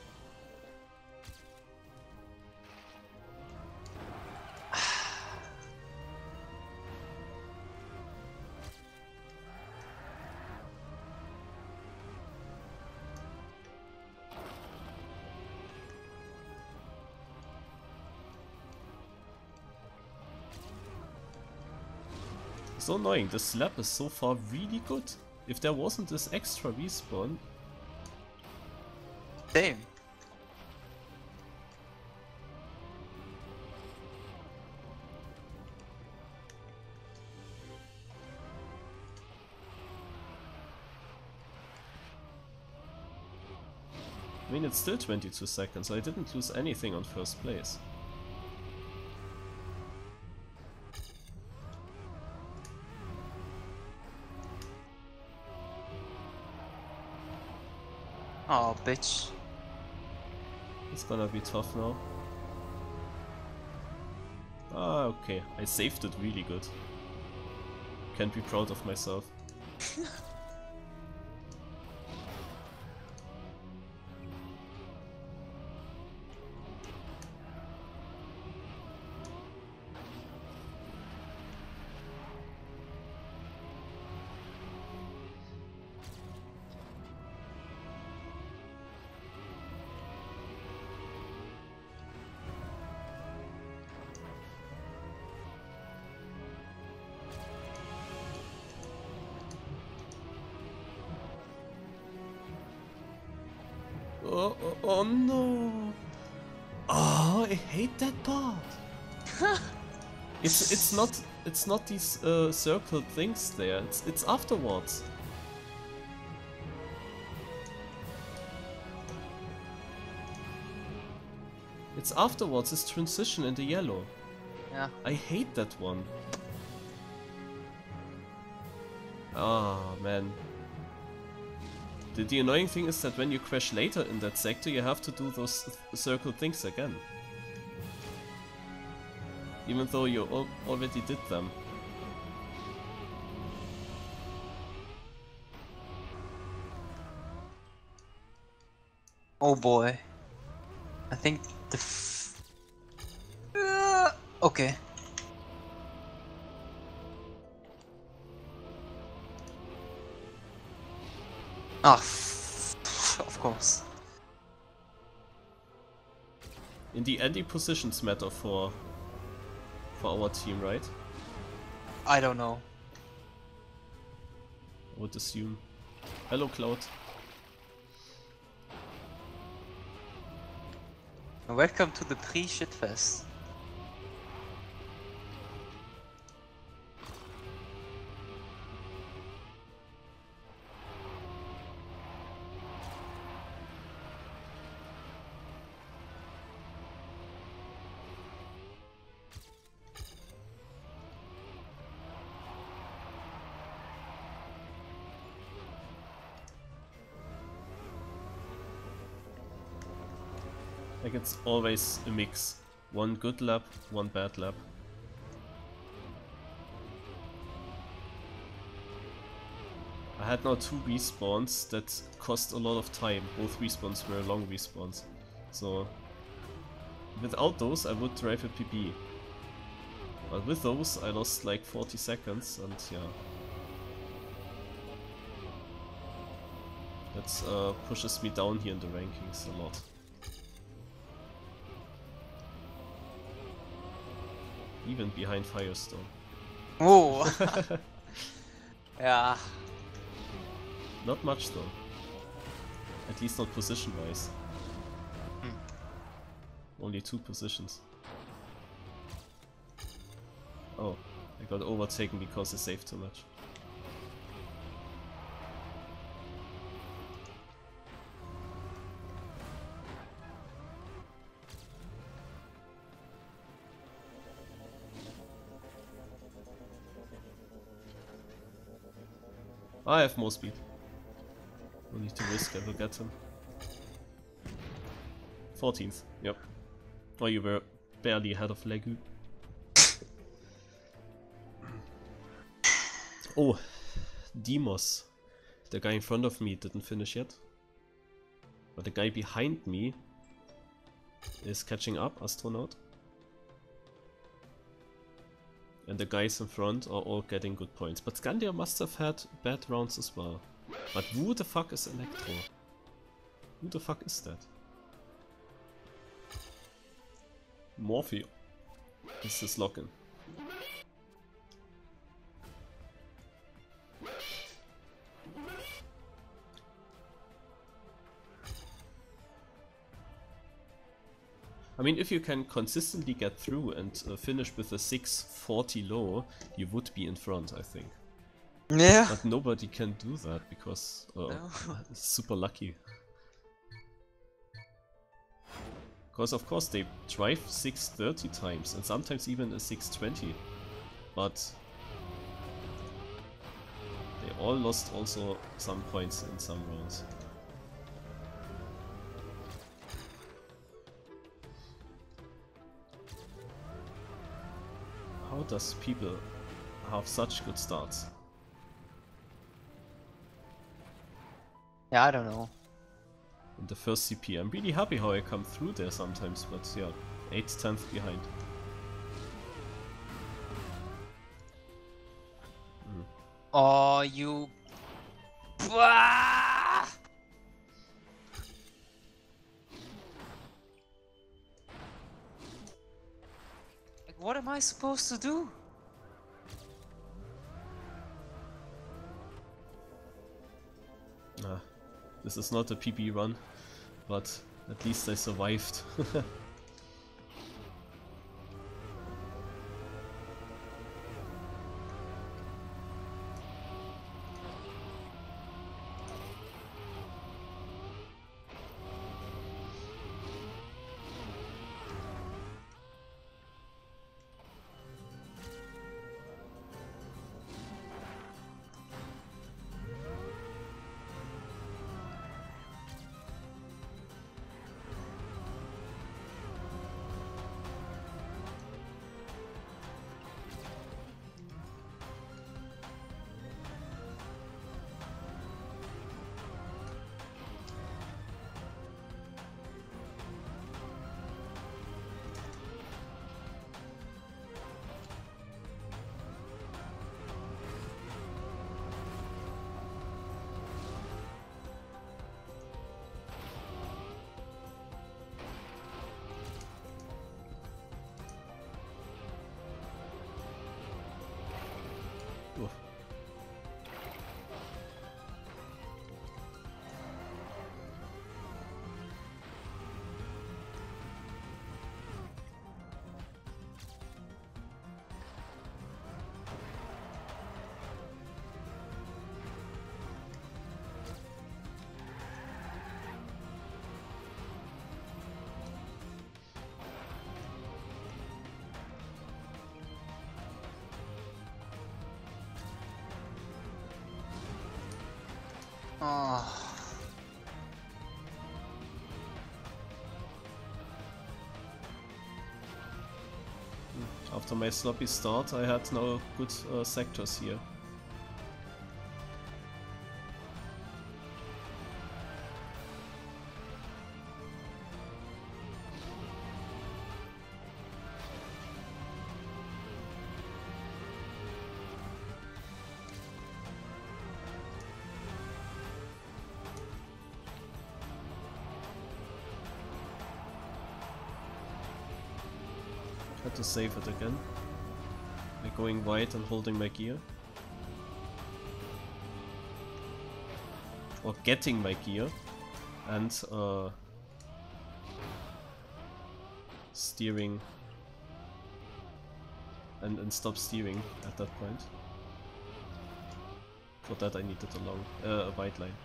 So annoying. The slap is so far really good. If there wasn't this extra respawn. Same. I mean, it's still twenty-two seconds, so I didn't lose anything on first place. Oh, bitch. It's gonna be tough now. Ah, okay. I saved it really good. Can't be proud of myself. Oh, oh, oh no! Oh, I hate that part. it's it's not it's not these uh, circle things there. It's it's afterwards. It's afterwards. This transition in the yellow. Yeah. I hate that one. Ah, man. The, the annoying thing is that when you crash later in that sector, you have to do those th circle things again. Even though you al already did them. Oh boy. I think the f uh, okay. Ah, f of course. In the end, the positions matter for for our team, right? I don't know. I would assume. Hello, Cloud. Welcome to the pre-shitfest. Like, it's always a mix. One good lap, one bad lap. I had now two respawns that cost a lot of time. Both respawns were long respawns. So without those I would drive a P B. But with those I lost like forty seconds and yeah. That uh, pushes me down here in the rankings a lot. Even behind Firestone. Oh! Yeah. Not much though. At least not position wise. Hmm. Only two positions. Oh, I got overtaken because I saved too much. I have more speed. No need to risk, I will get him. fourteenth, yep. Oh, you were barely ahead of Legu. Oh, Demos. The guy in front of me didn't finish yet. But the guy behind me is catching up, Astronaut. And the guys in front are all getting good points. But Scandia must have had bad rounds as well. But who the fuck is Electro? Who the fuck is that? Morphe is his login. I mean, if you can consistently get through and uh, finish with a six forty low, you would be in front, I think. Yeah. But nobody can do that because uh, No. it's super lucky. Because of course they drive six thirty times and sometimes even a six twenty, but they all lost also some points in some rounds. How does people have such good starts? Yeah, I don't know. In the first C P, I'm really happy how I come through there sometimes, but yeah, eighth, tenth behind. Mm. Oh, you... Blah! Like, what am I supposed to do? Nah, this is not a P B run, but at least I survived. Oof. Oh. After my sloppy start, I had now good uh, sectors here. Had to save it again. By going wide and holding my gear. Or getting my gear. And uh, steering. And, and stop steering at that point. For that I needed a long, uh, a wide line.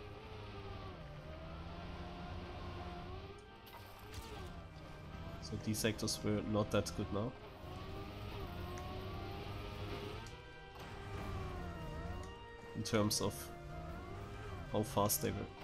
So these sectors were not that good now. In terms of how fast they were.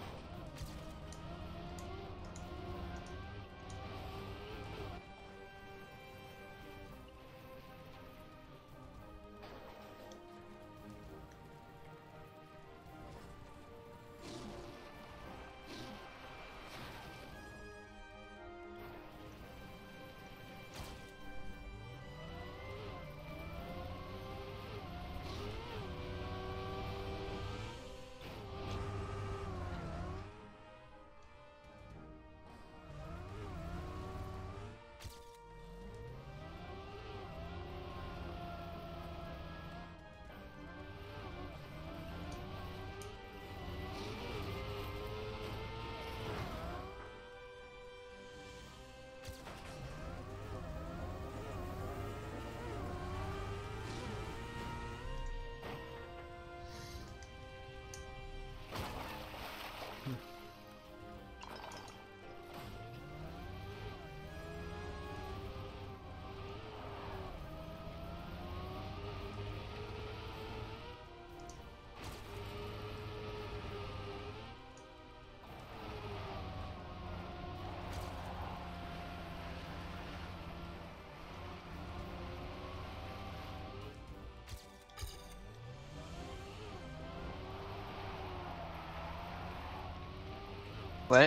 Well,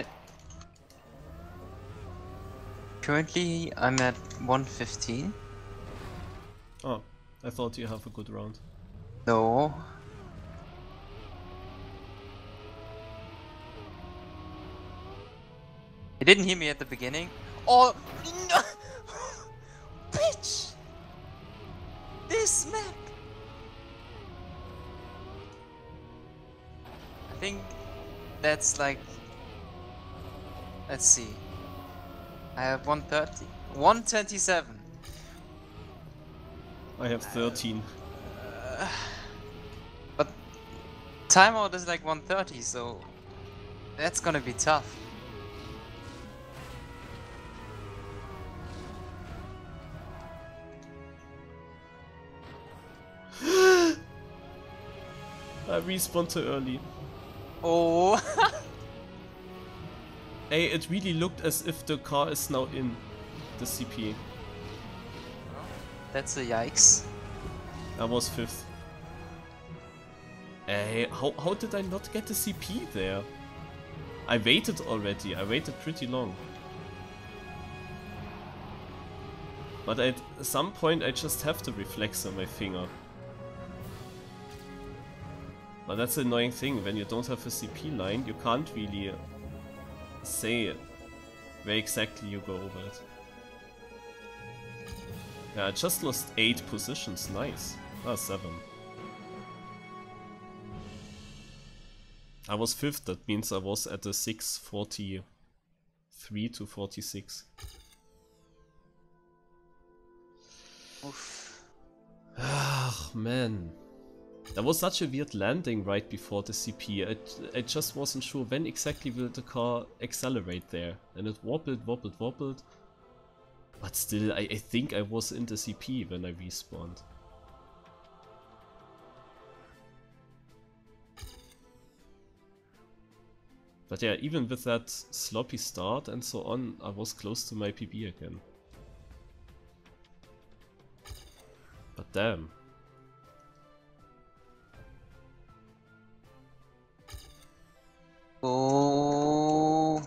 currently I'm at one fifteen. Oh, I thought you have a good round. No. You didn't hear me at the beginning. Oh, no! Bitch! This map! I think that's like... Let's see. I have one thirty. one twenty-seven. I have thirteen. Uh, but timeout is like one thirty, so that's gonna be tough. I respawned too early. Oh. Hey, it really looked as if the car is now in the C P. That's a yikes. I was fifth. Hey, how, how did I not get the C P there? I waited already, I waited pretty long. But at some point I just have the reflex on my finger. But that's the annoying thing, when you don't have a C P line, you can't really say where exactly you go over it. Yeah, I just lost eight positions, nice. Ah, seven. I was fifth, that means I was at a six forty-three to forty-six. Oof. Ah, man. That was such a weird landing right before the C P. I, I just wasn't sure when exactly will the car accelerate there. And it wobbled, wobbled, wobbled. But still, I, I think I was in the C P when I respawned. But yeah, even with that sloppy start and so on, I was close to my P B again. But damn. Oh.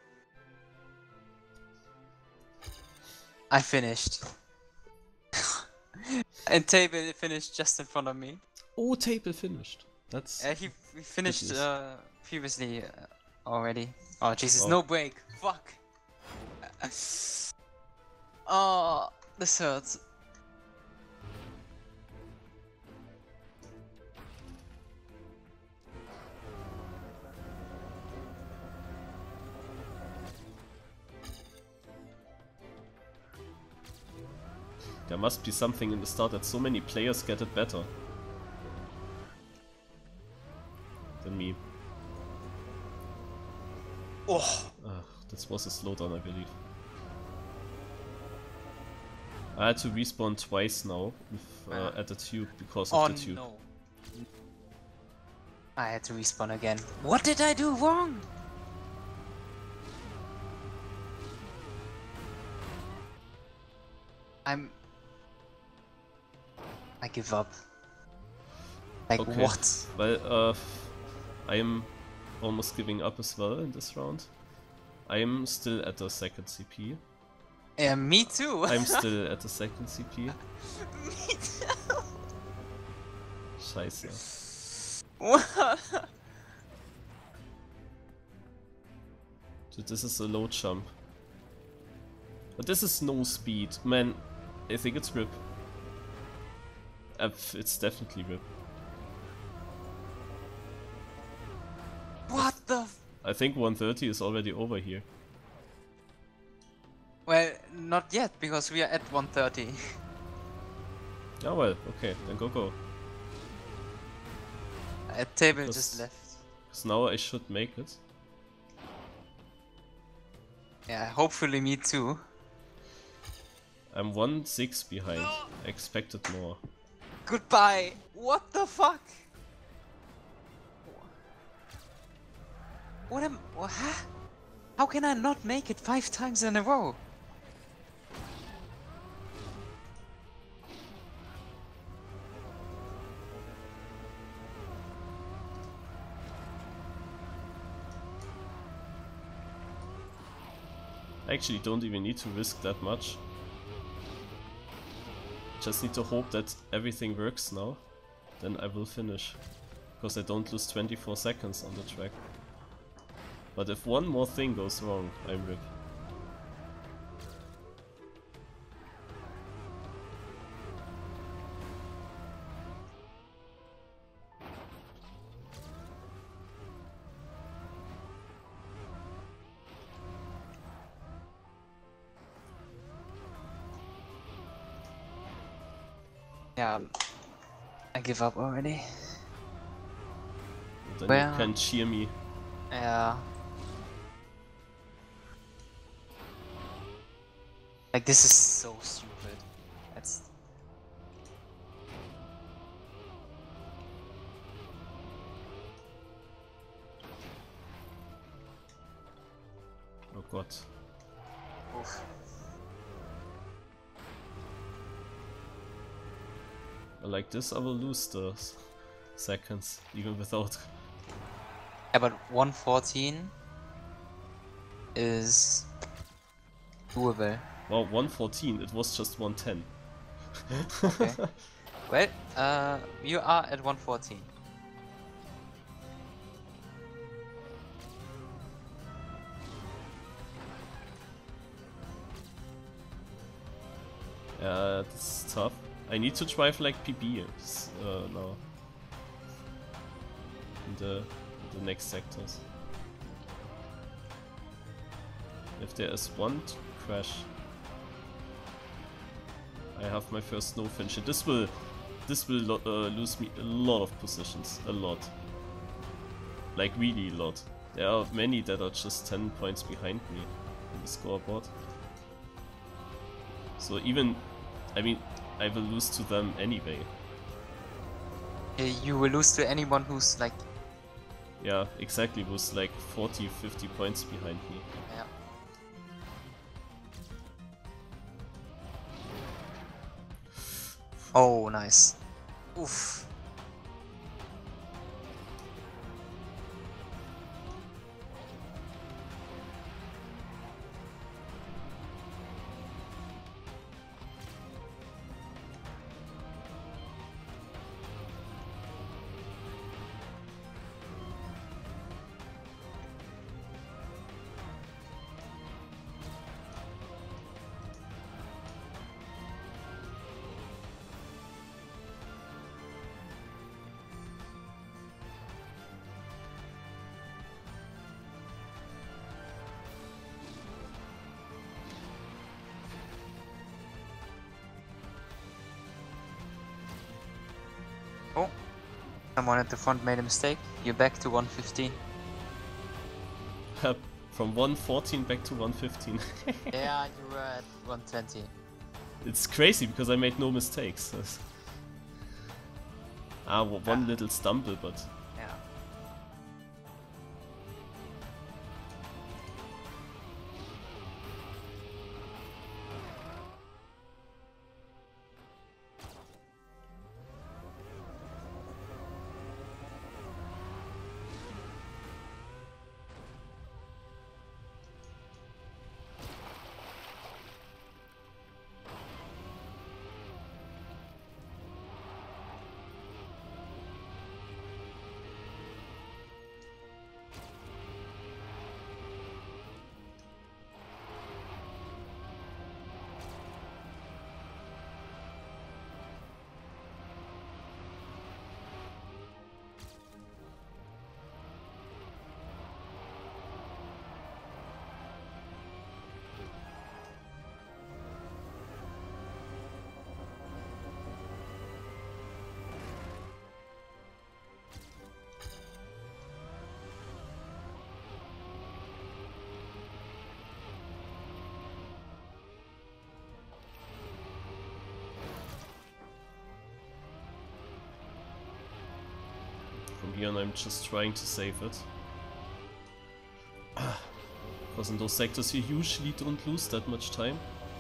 I finished. And Table finished just in front of me. Oh, Table finished. That's... Uh, he, he finished goodness. uh, previously uh, already. Oh Jesus, Oh. no break. Fuck. Oh. This hurts. There must be something in the start that so many players get it better than me. Oh, Ah, this was a slowdown, I believe. I had to respawn twice now with, uh, at the tube because of oh the tube. no. I had to respawn again. What did I do wrong? I'm... I give up. Like Okay. what? Well, uh, I am almost giving up as well in this round. I am still at the second C P. Yeah, me too. I'm still at the second C P. Me too. Scheiße. What? So this is a low jump. But this is no speed. Man, I think it's R I P. Uh, it's definitely R I P. What the? F I think one thirty is already over here. well, not yet, because we are at one thirty. Ah well, okay, then go go. A table Because- just left. Because now I should make it. Yeah, hopefully me too. I'm one six behind. I expected more. Goodbye. What the fuck? What am? What? Huh? How can I not make it five times in a row? I actually don't even need to risk that much. Just need to hope that everything works now. Then I will finish. Because I don't lose twenty-four seconds on the track. But if one more thing goes wrong, I'm R I P. Yeah, I give up already. Then Well- you can cheer me. Yeah. Like this is so stupid. That's Oh god. oof. Like this I will lose the s- seconds, even without. Yeah, but one fourteen is doable. Wow, one fourteen, it was just one ten. Okay. Well, uh, you are at one fourteen. Yeah, this is tough. I need to drive like P B s- uh, now. In the, in the next sectors. If there is one t- crash, I have my first snow finish. This will, this will lo uh, lose me a lot of positions, a lot. Like really a lot. There are many that are just ten points behind me in the scoreboard. So even, I mean, I will lose to them anyway. Uh, You will lose to anyone who's like, Yeah, exactly, was like forty, fifty points behind me. yeah. Oh, nice. Oof. Oh, someone at the front made a mistake. You're back to one fifteen. From one fourteen back to one fifteen. Yeah, you were at one twenty. It's crazy because I made no mistakes. ah, well, one Ah. little stumble, but Yeah. from here on I'm just trying to save it. Because in those sectors you usually don't lose that much time.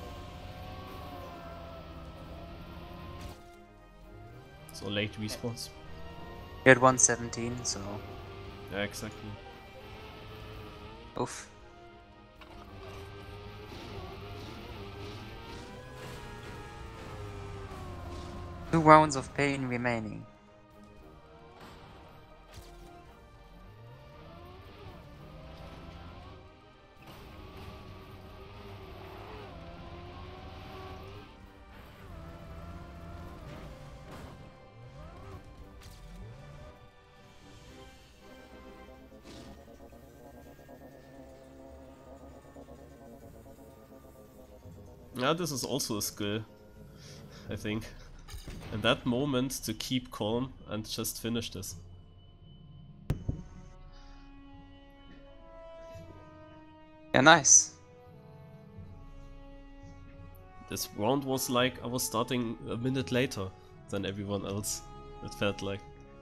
So late respawns. You're at one seventeen, so. Yeah, exactly. Oof. Two rounds of pain remaining. Yeah, this is also a skill, I think. In that moment to keep calm and just finish this. Yeah, nice. This round was like I was starting a minute later than everyone else, it felt like.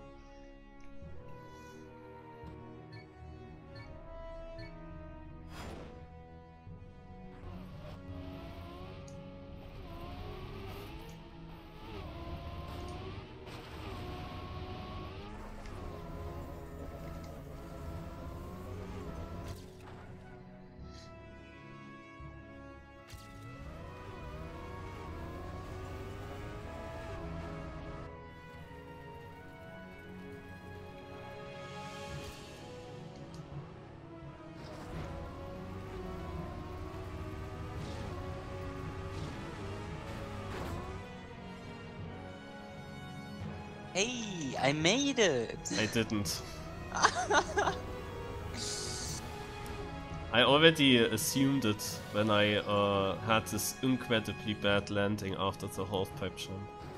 Hey, I made it! I didn't. I already assumed it when I uh, had this incredibly bad landing after the half-pipe jump.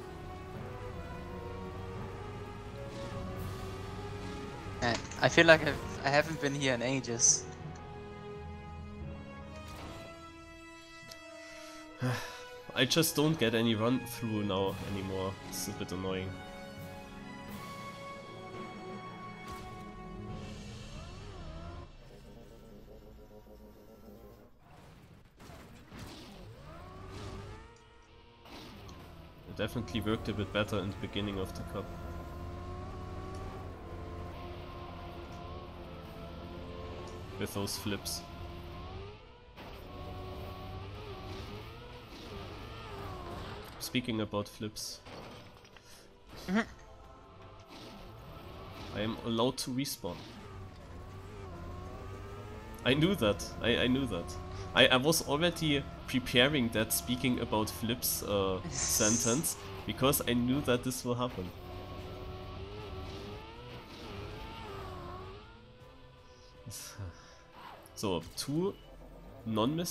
Uh, I feel like I've, I haven't been here in ages. I just don't get any run through now anymore. It's a bit annoying. It definitely worked a bit better in the beginning of the cup. With those flips. Speaking about flips, Mm-hmm. I am allowed to respawn. I knew that, I, I knew that. I, I was already preparing that speaking about flips uh, sentence, because I knew that this will happen. So, two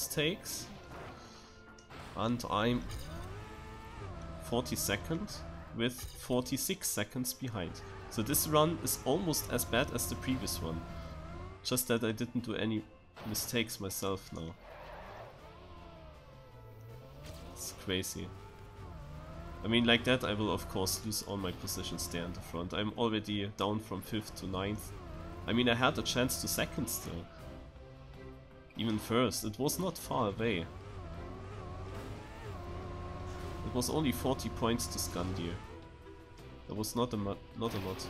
non-mistakes, and I'm forty-second with forty-six seconds behind. So this run is almost as bad as the previous one. Just that I didn't do any mistakes myself now. It's crazy. I mean, like that I will of course lose all my positions there in the front. I'm already down from fifth to ninth. I mean, I had a chance to second still. Even first, it was not far away. It was only forty points to Skandir. That was not a, not a lot.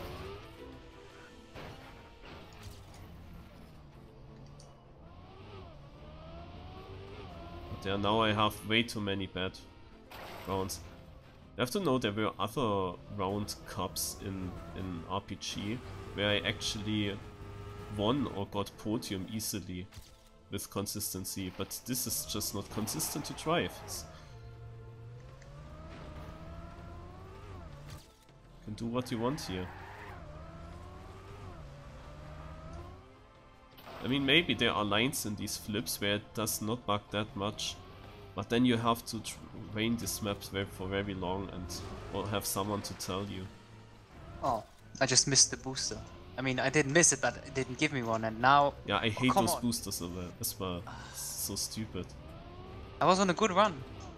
But yeah, now I have way too many bad rounds. You have to know there were other round cups in, in R P G where I actually won or got podium easily with consistency, but this is just not consistent to drive. It's you can do what you want here. I mean, maybe there are lines in these flips where it does not bug that much, but then you have to train this map for very long and or have someone to tell you. Oh, I just missed the booster. I mean, I didn't miss it, but it didn't give me one, and now... Yeah, I hate oh, those on. boosters as well. It's so stupid. I was on a good run.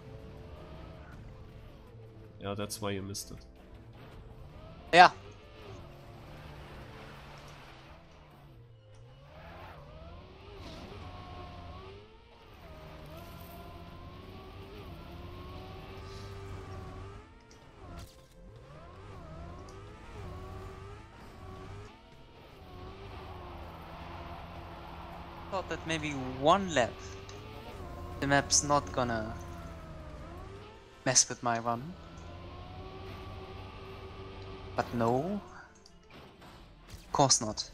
Yeah, that's why you missed it. Yeah. Thought that maybe one lap the map's not gonna mess with my run. But no, of course not.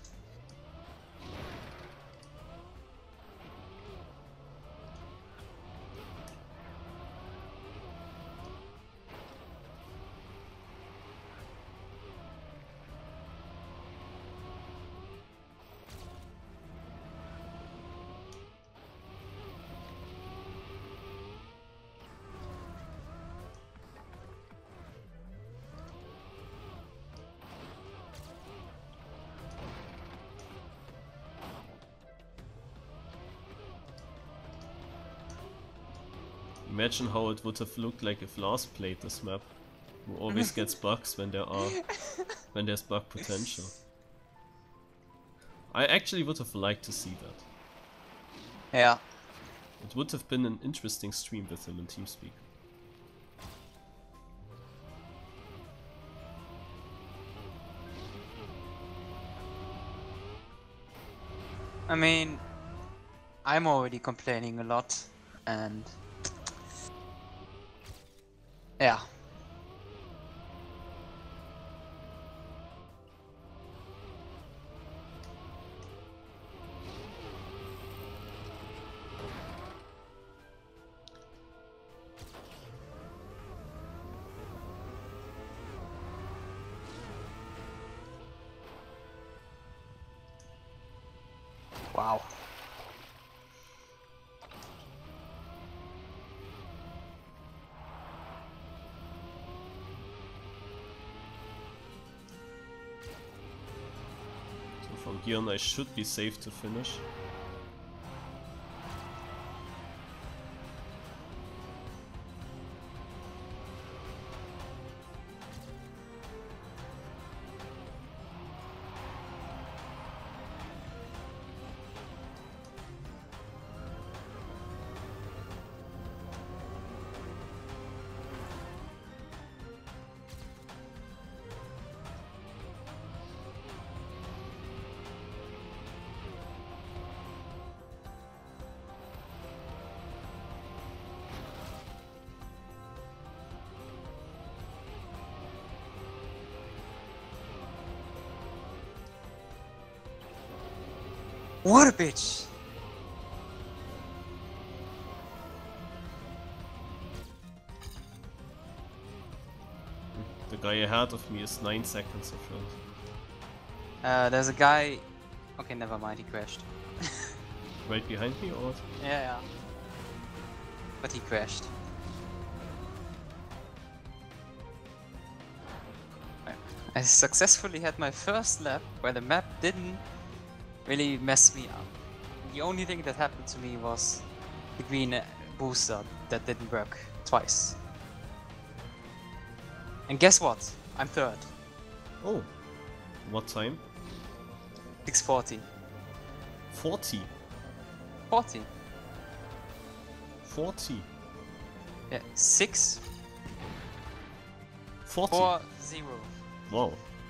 Imagine how it would have looked like if Lars played this map, who always gets bugs when there are when there's bug potential. I actually would have liked to see that. Yeah. It would have been an interesting stream with him in TeamSpeak. I mean, I'm already complaining a lot, and yeah. Wow. From here on I should be safe to finish. What a bitch! The guy ahead of me is nine seconds in front. Uh, there's a guy... Okay, never mind, he crashed. Right behind me or what? Yeah, yeah. But he crashed. I successfully had my first lap where the map didn't really mess me up. The only thing that happened to me was the green booster that didn't work twice. And guess what? I'm third. Oh. What time? six forty. forty. forty. forty. Yeah, six. forty. four zero. Wow.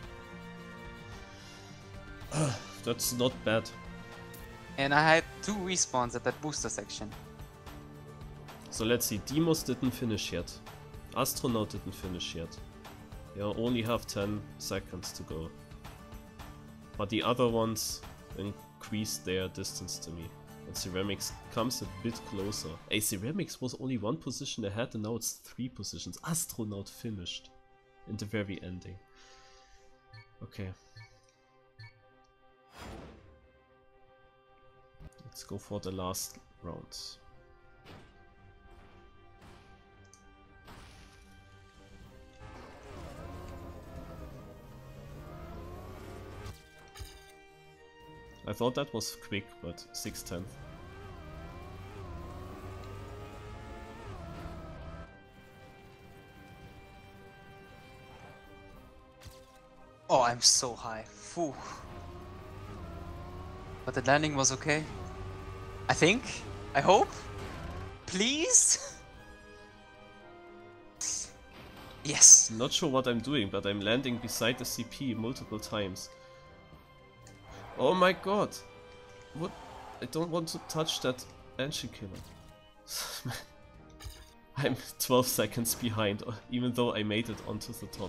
That's not bad. And I had two respawns at that booster section. So let's see, Demos didn't finish yet. Astronaut didn't finish yet. They only have ten seconds to go. But the other ones increased their distance to me. And Ceramics comes a bit closer. Hey, Ceramics was only one position ahead and now it's three positions. Astronaut finished in the very ending. Okay. Let's go for the last round. I thought that was quick, but six tenths. Oh, I'm so high. Phew. But the landing was okay. I think? I hope? Please? Yes! Not sure what I'm doing, but I'm landing beside the C P multiple times. Oh my god! What? I don't want to touch that engine killer. I'm twelve seconds behind, even though I made it onto the top.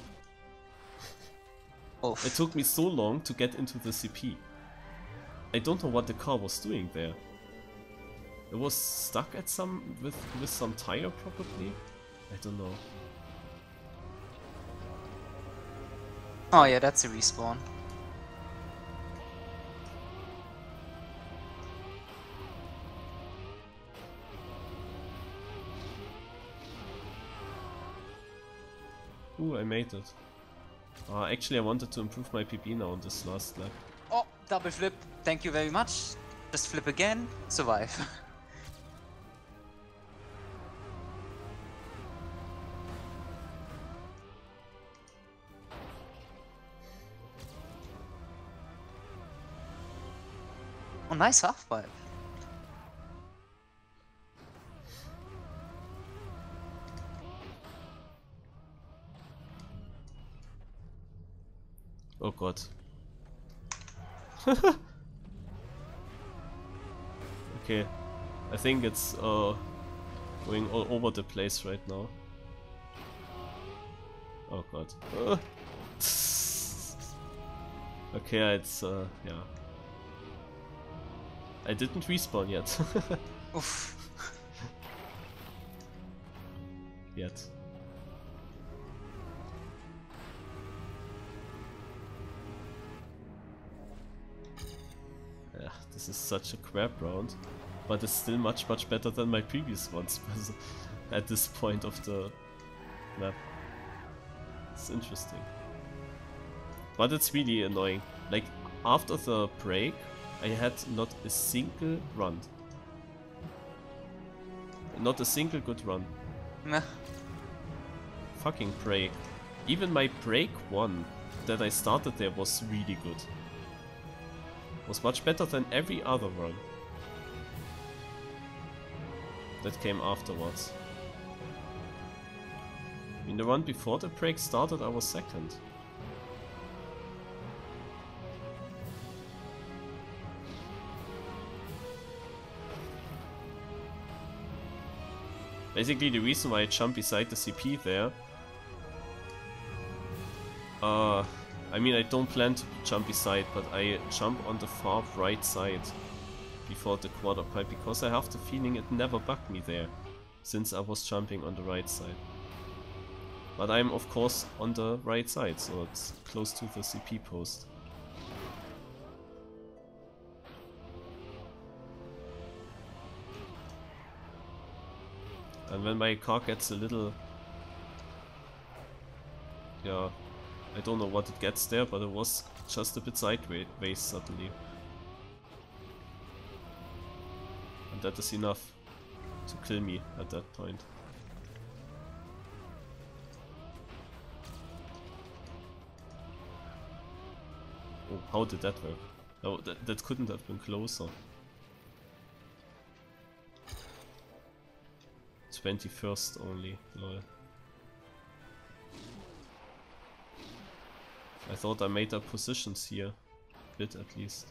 Oof. It took me so long to get into the C P. I don't know what the car was doing there. It was stuck at some with with some tire probably. I don't know. Oh yeah, that's a respawn. Ooh, I made it. Uh, actually, I wanted to improve my P B now on this last lap. Oh, double flip. Thank you very much. Just flip again. Survive. Oh, nice half pipe. Oh god. Okay, I think it's uh, going all over the place right now. Oh god. Uh. Okay, it's uh, yeah. I didn't respawn yet. Oof. Yet. Yeah, this is such a crap round, but it's still much much better than my previous ones at this point of the map. It's interesting. But it's really annoying. Like, after the break, I had not a single run. Not a single good run. Meh. Fucking break. Even my break one that I started there was really good. Was much better than every other run that came afterwards. In the run before the break started, I was second. Basically, the reason why I jumped beside the C P there, uh, I mean, I don't plan to jump beside, but I jump on the far right side before the quarter pipe because I have the feeling it never bugged me there, since I was jumping on the right side. But I'm of course on the right side, so it's close to the C P post. And when my car gets a little, yeah, I don't know what it gets there, but it was just a bit sideways suddenly. And that is enough to kill me at that point. Oh, how did that work? No, that, that couldn't have been closer. twenty-first only, lol. I thought I made up positions here. A bit at least.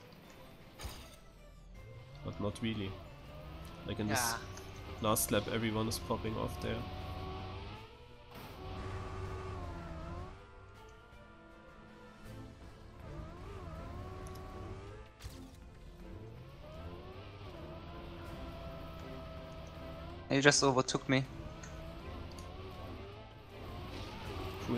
But not really. Like in Yeah. this last lap everyone is popping off there. You just overtook me. Cool.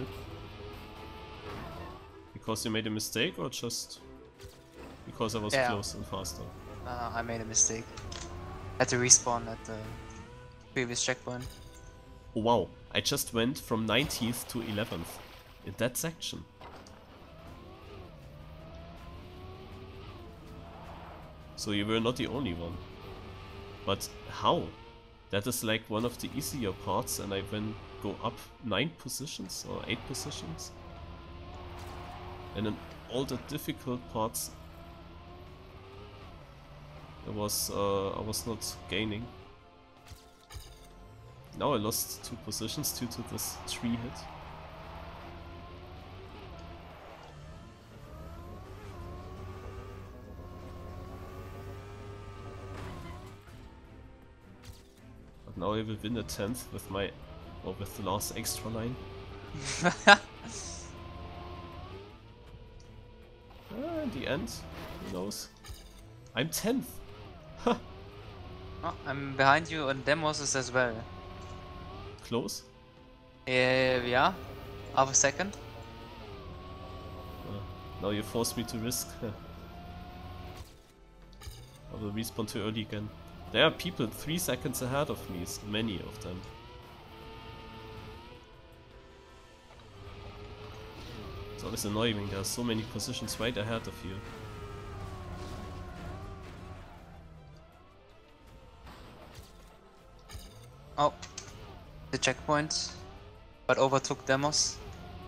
Because you made a mistake or just because I was Yeah. close and faster? Uh, I made a mistake. Had to respawn at the previous checkpoint. Oh wow, I just went from nineteenth to eleventh in that section. So you were not the only one. But how? That is like one of the easier parts and I then go up nine positions or eight positions. And in all the difficult parts I was uh, I was not gaining. Now I lost two positions due to this tree hit. But now I will win a tenth with my or with the last extra line. Uh, in the end, who knows? I'm tenth! Ha! Oh, I'm behind you on demos as well. Close? Uh, yeah, half a second. Uh, now you force me to risk. I will respawn too early again. There are people three seconds ahead of me, many of them. It's always annoying, there are so many positions right ahead of you. Oh, the checkpoint, but overtook demos.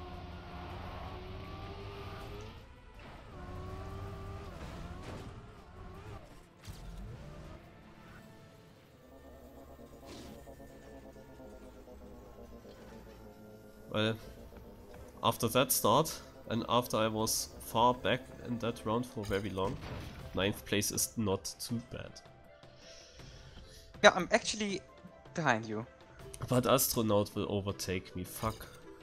Well, after that start, and after I was far back in that round for very long, ninth place is not too bad. Yeah, I'm actually behind you. But Astronaut will overtake me, fuck.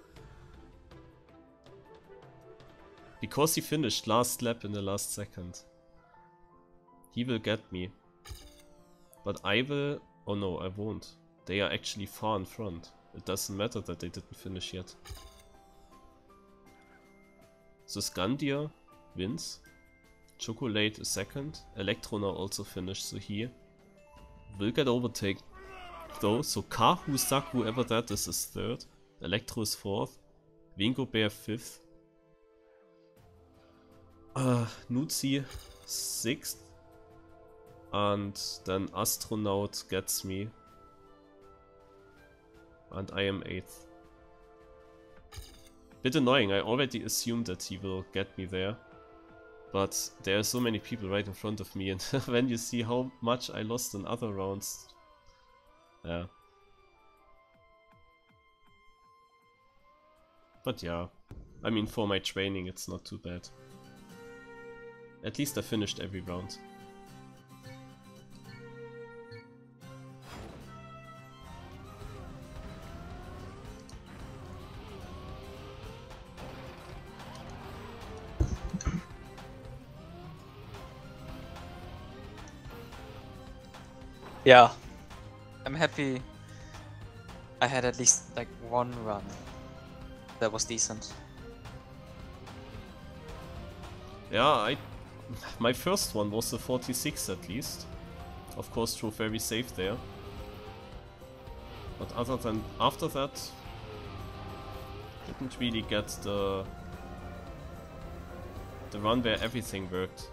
Because he finished last lap in the last second. He will get me. But I will... oh no, I won't. They are actually far in front. It doesn't matter that they didn't finish yet. So Scandia wins. Chocolate is second. Electrona also finished, so he will get overtaken though. So Kahusak, whoever that is, is third. Electro is fourth. Wingo Bear fifth. Uh, Nutsi sixth. And then Astronaut gets me. And I am eighth. Bit annoying, I already assumed that he will get me there. But there are so many people right in front of me, and when you see how much I lost in other rounds... yeah. But yeah, I mean, for my training it's not too bad. At least I finished every round. Yeah. I'm happy I had at least like one run that was decent. Yeah, I... my first one was the forty-six at least. Of course, drove very safe there. But other than... after that... didn't really get the The run where everything worked.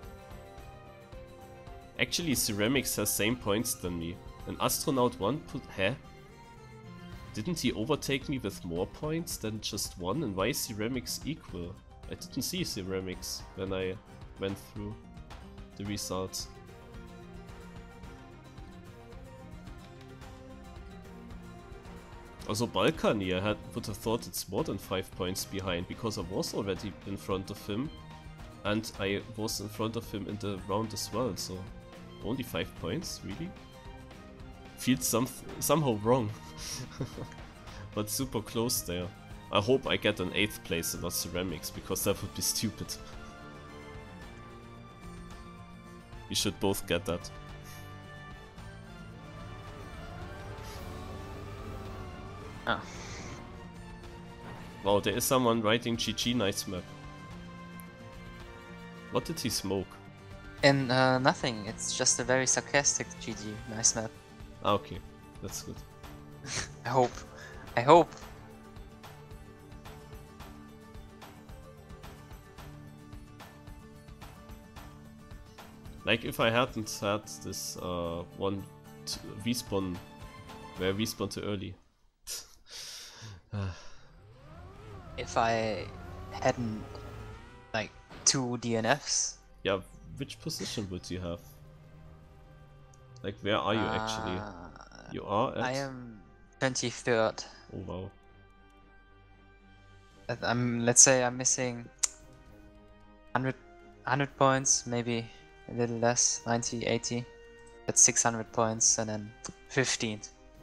Actually, Ceramics has same points than me. An Astronaut one put... Huh? Didn't he overtake me with more points than just one? And why is Ceramics equal? I didn't see Ceramics when I went through the results. Also Balkany, I had, would have thought it's more than five points behind, because I was already in front of him. And I was in front of him in the round as well, so... Only five points? Really? Feels some somehow wrong. But super close there. I hope I get an eighth place and not Ceramics, because that would be stupid. We should both get that. Oh. Wow, there is someone writing G G, nice map. What did he smoke? And uh, nothing, it's just a very sarcastic G G, nice map. Ah, okay, that's good. I hope. I hope. Like if I hadn't had this uh, one respawn, where I respawn too early. If I hadn't like two D N Fs. Yeah, which position would you have? Like where are you uh, actually? You are at? I am twenty-third. Oh wow. I'm, let's say I'm missing one hundred, one hundred points, maybe a little less, ninety, eighty. That's six hundred points and then fifteen.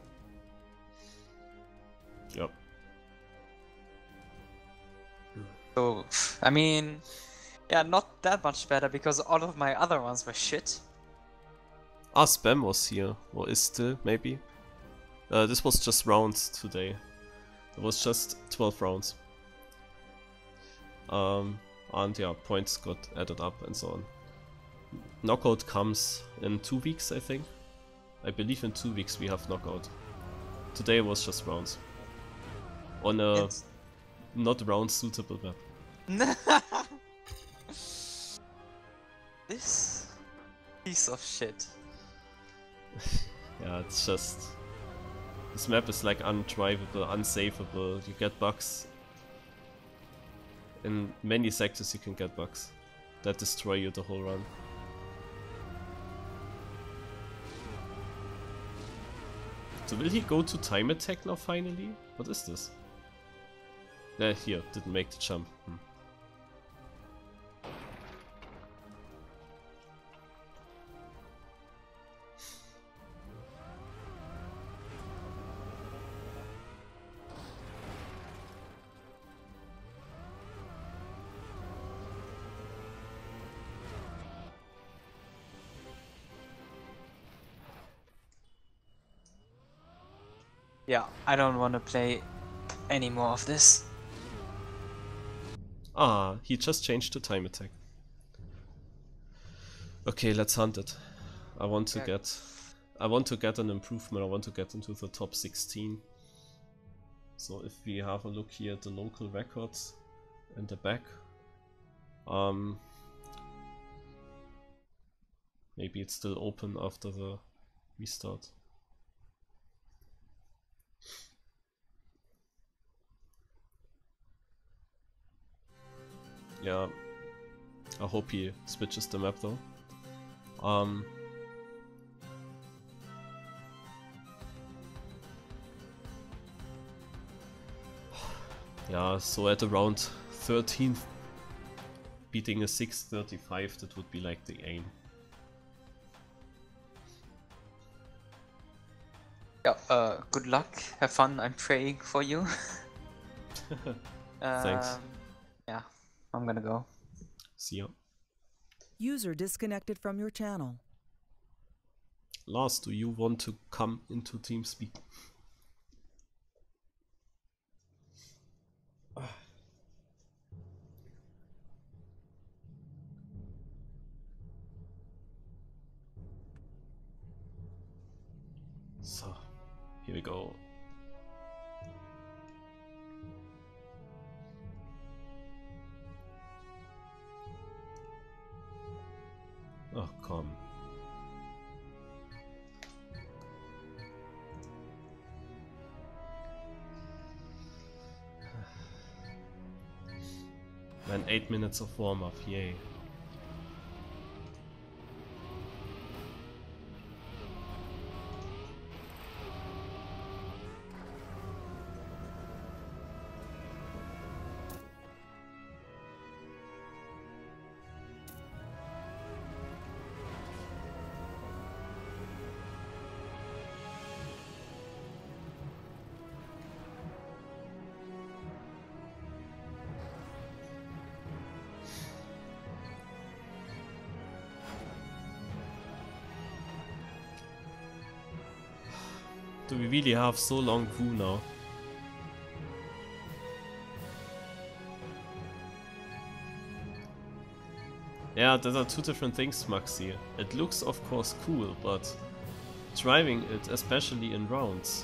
Yep. So, I mean, yeah, not that much better because all of my other ones were shit. Ah, Spam was here, or is still, maybe. Uh, this was just rounds today. It was just twelve rounds. Um, and yeah, points got added up and so on. Knockout comes in two weeks, I think. I believe in two weeks we have knockout. Today was just rounds. On a It's... not round suitable map. This piece of shit. Yeah, it's just... This map is like undrivable, unsavable, you get bugs. In many sectors you can get bugs that destroy you the whole run. So will he go to time attack now finally? What is this? Nah, here, didn't make the jump. Hmm. Yeah, I don't want to play any more of this. Ah, he just changed to time attack. Okay, let's hunt it. I want to Yeah. get... I want to get an improvement, I want to get into the top sixteen. So if we have a look here at the local records in the back. Um, maybe it's still open after the restart. Yeah, I hope he switches the map though. Um, yeah, so at around thirteenth, beating a six thirty-five, that would be like the aim. Yeah, uh, good luck, have fun, I'm praying for you. Thanks. Um, yeah, I'm gonna go. See ya. User disconnected from your channel. Lars, do you want to come into TeamSpeak? So, here we go. Oh, komm. Then eight minutes of warm-up, yay. Do we really have so long Wu now? Yeah, there are two different things, Maxi. It looks of course cool, but driving it, especially in rounds,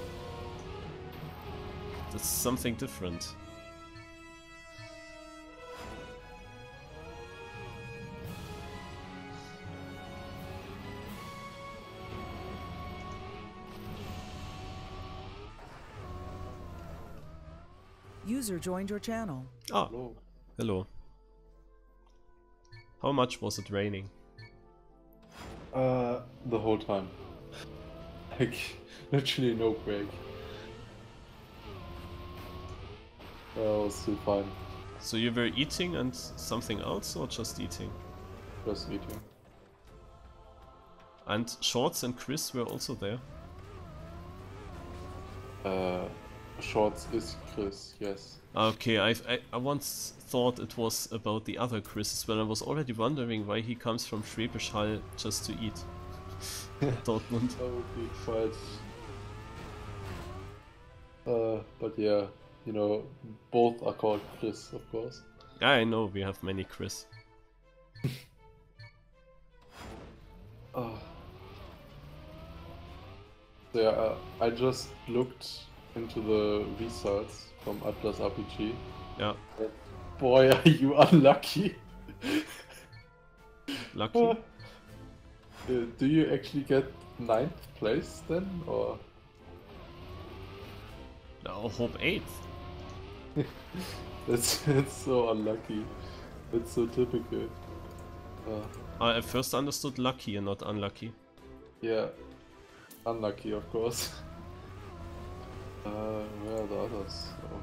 that's something different. User joined your channel. Ah, Hello. hello. How much was it raining? Uh, the whole time. Like, literally no break. Uh, I was still fine. So you were eating and something else, or just eating? Just eating. And Shorts and Chris were also there? Uh, Shorts is Chris, yes. Okay, I've, I I once thought it was about the other Chris as well. I was already wondering why he comes from Schwäbisch Hall just to eat. Dortmund. That would be quite... Uh, but yeah, you know, both are called Chris, of course. Yeah, I know, we have many Chris. Uh, so yeah, uh, I just looked into the results from Atlas R P G. Yeah, Boy, are you unlucky. lucky. Uh, do you actually get ninth place then, or? No, hope eighth. That's, that's so unlucky. That's so typical. Uh, I at first understood lucky and not unlucky. yeah, unlucky of course. Uh, where are the others? Oh.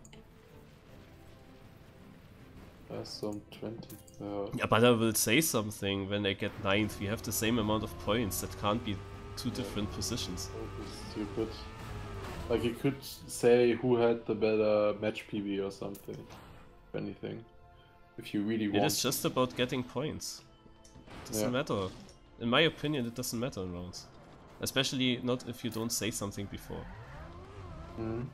There's some twenty-third. Yeah, but I will say something when I get ninth. We have the same amount of points. That can't be two different positions. That would be stupid. Like you could say who had the better match P B or something. If anything. If you really want. It is just about getting points. It doesn't Yeah. matter. In my opinion, it doesn't matter in rounds. Especially not if you don't say something before. Mhm.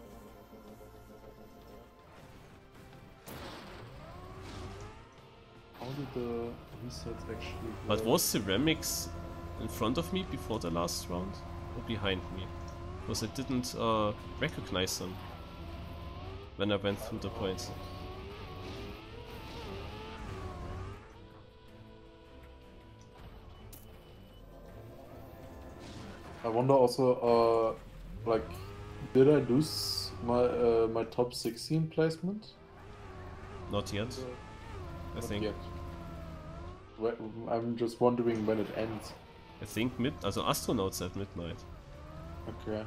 How did the results actually But work? was Ceramics in front of me before the last round? Or behind me? Because I didn't uh, recognize them when I went through the points. I wonder also, uh, like, did I lose my uh, my top sixteen placement? Not yet, I Not think. yet. Wh- I'm just wondering when it ends. I think mid. Also Astronauts at midnight. Okay.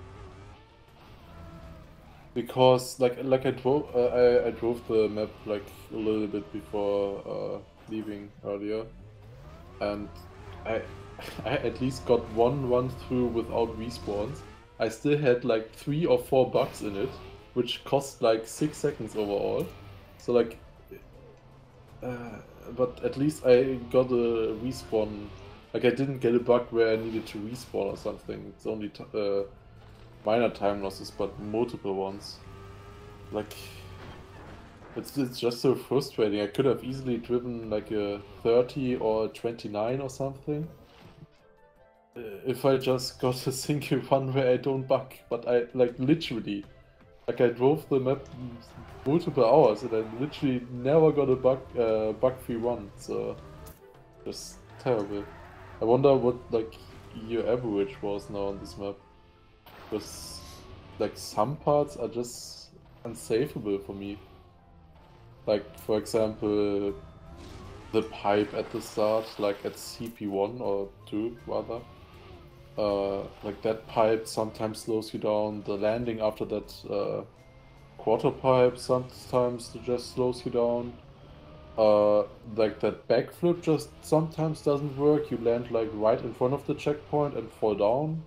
Because like like I drove uh, I I drove the map like a little bit before uh, leaving earlier, and I I at least got one run through without respawns. I still had like three or four bugs in it, which cost like six seconds overall. So like, uh, but at least I got a respawn. Like I didn't get a bug where I needed to respawn or something. It's only t uh, minor time losses, but multiple ones. Like, it's it's just so frustrating. I could have easily driven like a thirty or twenty-nine or something. Uh, If I just got a single one where I don't bug, but I like literally, like I drove the map multiple hours and I literally never got a bug uh, bug free one. So Just terrible. I wonder what like your average was now on this map. Because like some parts are just unsafable for me. Like for example the pipe at the start, like at C P one or two rather. Uh, like that pipe sometimes slows you down. The landing after that uh, quarter pipe sometimes just slows you down. Uh, like that backflip just sometimes doesn't work. You land like right in front of the checkpoint and fall down.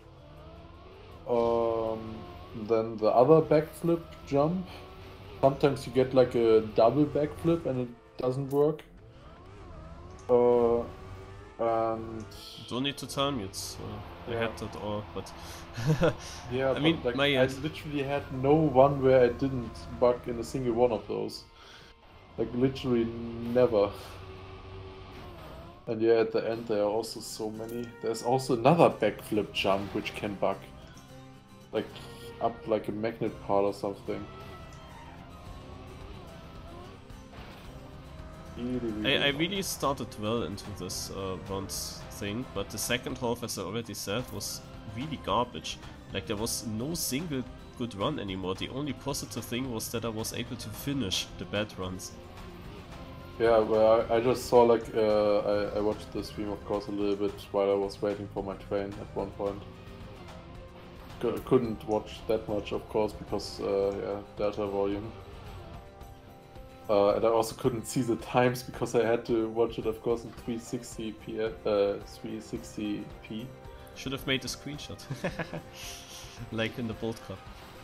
Um, then the other backflip jump. Sometimes you get like a double backflip and it doesn't work. Uh, and Don't need to tell me, it's uh, I Yeah. had that all, but yeah, I but mean, like, my I literally had no one where I didn't bug in a single one of those. Like literally never. And yeah, at the end there are also so many. There's also another backflip jump which can bug. Like up like a magnet part or something. Really, really I, I annoying. really started well into this uh, runs thing, but the second half, as I already said, was really garbage. Like there was no single good run anymore. The only positive thing was that I was able to finish the bad runs. Yeah, well, I, I just saw like, uh, I, I watched the stream of course a little bit while I was waiting for my train at one point. C couldn't watch that much of course because, uh, yeah, data volume. Uh, and I also couldn't see the times because I had to watch it of course in three sixty p, uh, three sixty p. Should have made a screenshot. Like in the Bolt Cup.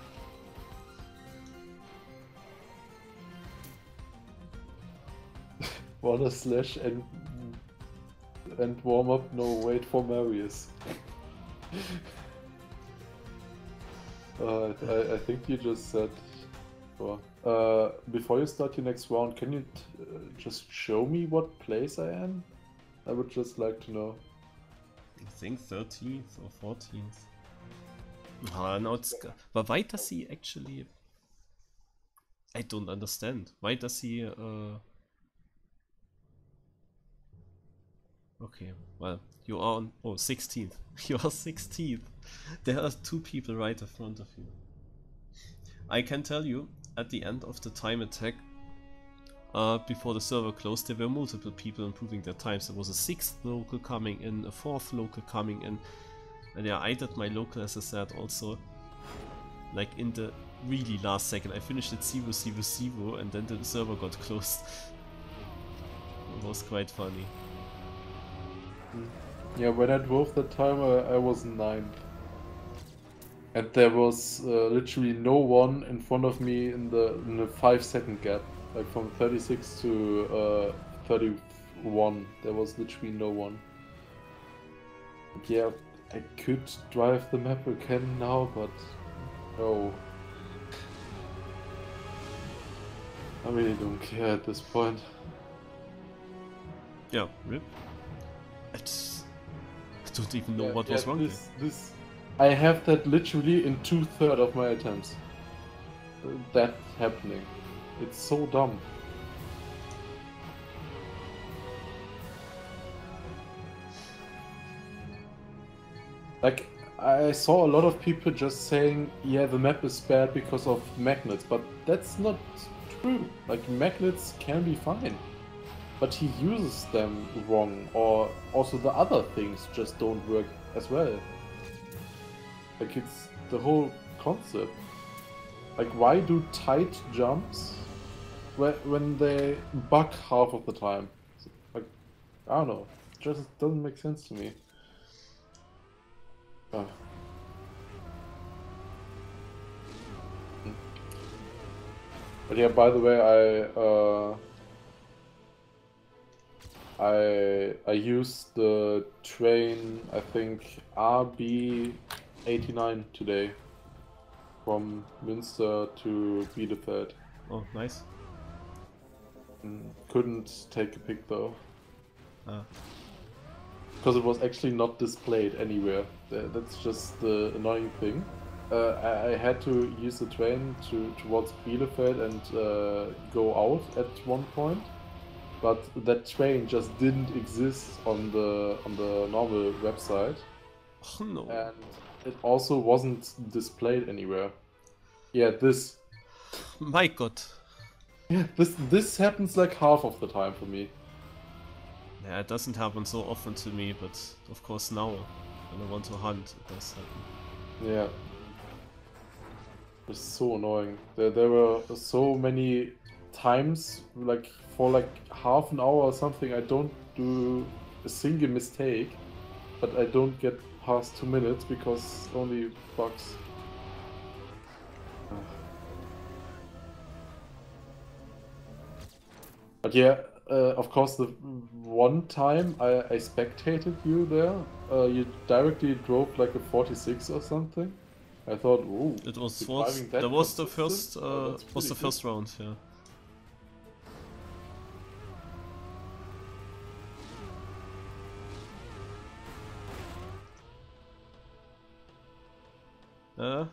Wanna slash and and warm up, no wait for Marius. uh, I, I think you just said. Well, uh, before you start your next round, can you t uh, just show me what place I am? I would just like to know. I think thirteenth or fourteenth. Ah, now it's... But why does he actually... I don't understand. Why does he... Uh... Okay, well, you are on... Oh, sixteenth. You are sixteenth. There are two people right in front of you. I can tell you, at the end of the time attack, uh, before the server closed, there were multiple people improving their times. There was a sixth local coming in, a fourth local coming in. And yeah, I did my local, as I said, also. Like in the really last second. I finished at zero zero zero and then the server got closed. It was quite funny. Yeah, when I drove that time, I, I was ninth. And there was uh, literally no one in front of me in the in a five second gap. Like from thirty-six to uh, thirty-one, there was literally no one. Yeah, I could drive the map again now, but no. I really don't care at this point. Yeah, rip. I just... I don't even know Yeah, what yeah, was wrong this, this, I have that literally in two thirds of my attempts. Uh, That happening. It's so dumb. Like, I saw a lot of people just saying, yeah, the map is bad because of magnets, but that's not true. Like, magnets can be fine. But he uses them wrong, or also the other things just don't work as well. Like, it's the whole concept. Like, why do tight jumps when, when they bug half of the time? Like, I don't know. It just doesn't make sense to me. Ah. Hmm. But yeah, by the way, I uh, I I used the train, I think R B eighty-nine today from Münster to Bielefeld. Oh, nice. Mm, Couldn't take a pic though, Ah. because it was actually not displayed anywhere. Tha- That's just the annoying thing. Uh, I, I had to use the train to towards Bielefeld and uh, go out at one point. but that train just didn't exist on the on the normal website, Oh no. and it also wasn't displayed anywhere. Yeah, this My god. yeah, this this happens like half of the time for me. Yeah, it doesn't happen so often to me, but of course now, when I want to hunt, it does happen. Yeah. It's so annoying. There, there were so many times, like for like half an hour or something, I don't do a single mistake, but I don't get past two minutes because only bugs. But yeah, uh, of course, the one time I, I spectated you there, uh, you directly drove like a forty-six or something. I thought, ooh, It was you're was driving that that was the consistent? first uh, Oh, that's was the pretty first round, yeah. Uh.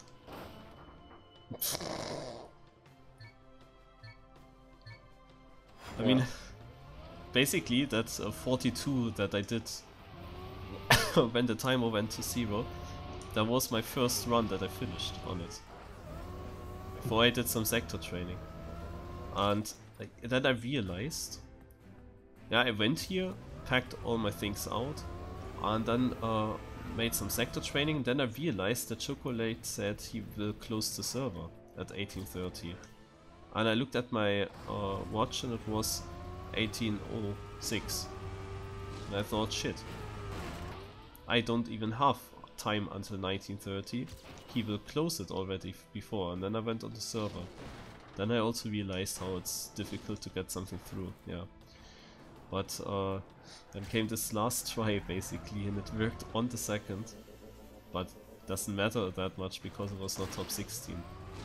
I mean, Yeah. basically that's a forty-two that I did when the timer went to zero. That was my first run that I finished on it. Before I did some sector training. And like, then I realized, yeah, I went here, packed all my things out, and then uh, made some sector training. Then I realized that Chocolate said he will close the server at eighteen thirty. And I looked at my uh, watch and it was eighteen oh six. And I thought, shit, I don't even have time until nineteen thirty. He will close it already f before. And then I went on the server. Then I also realized how it's difficult to get something through, yeah. But uh, then came this last try basically, and it worked on the second. But doesn't matter that much because it was not top sixteen.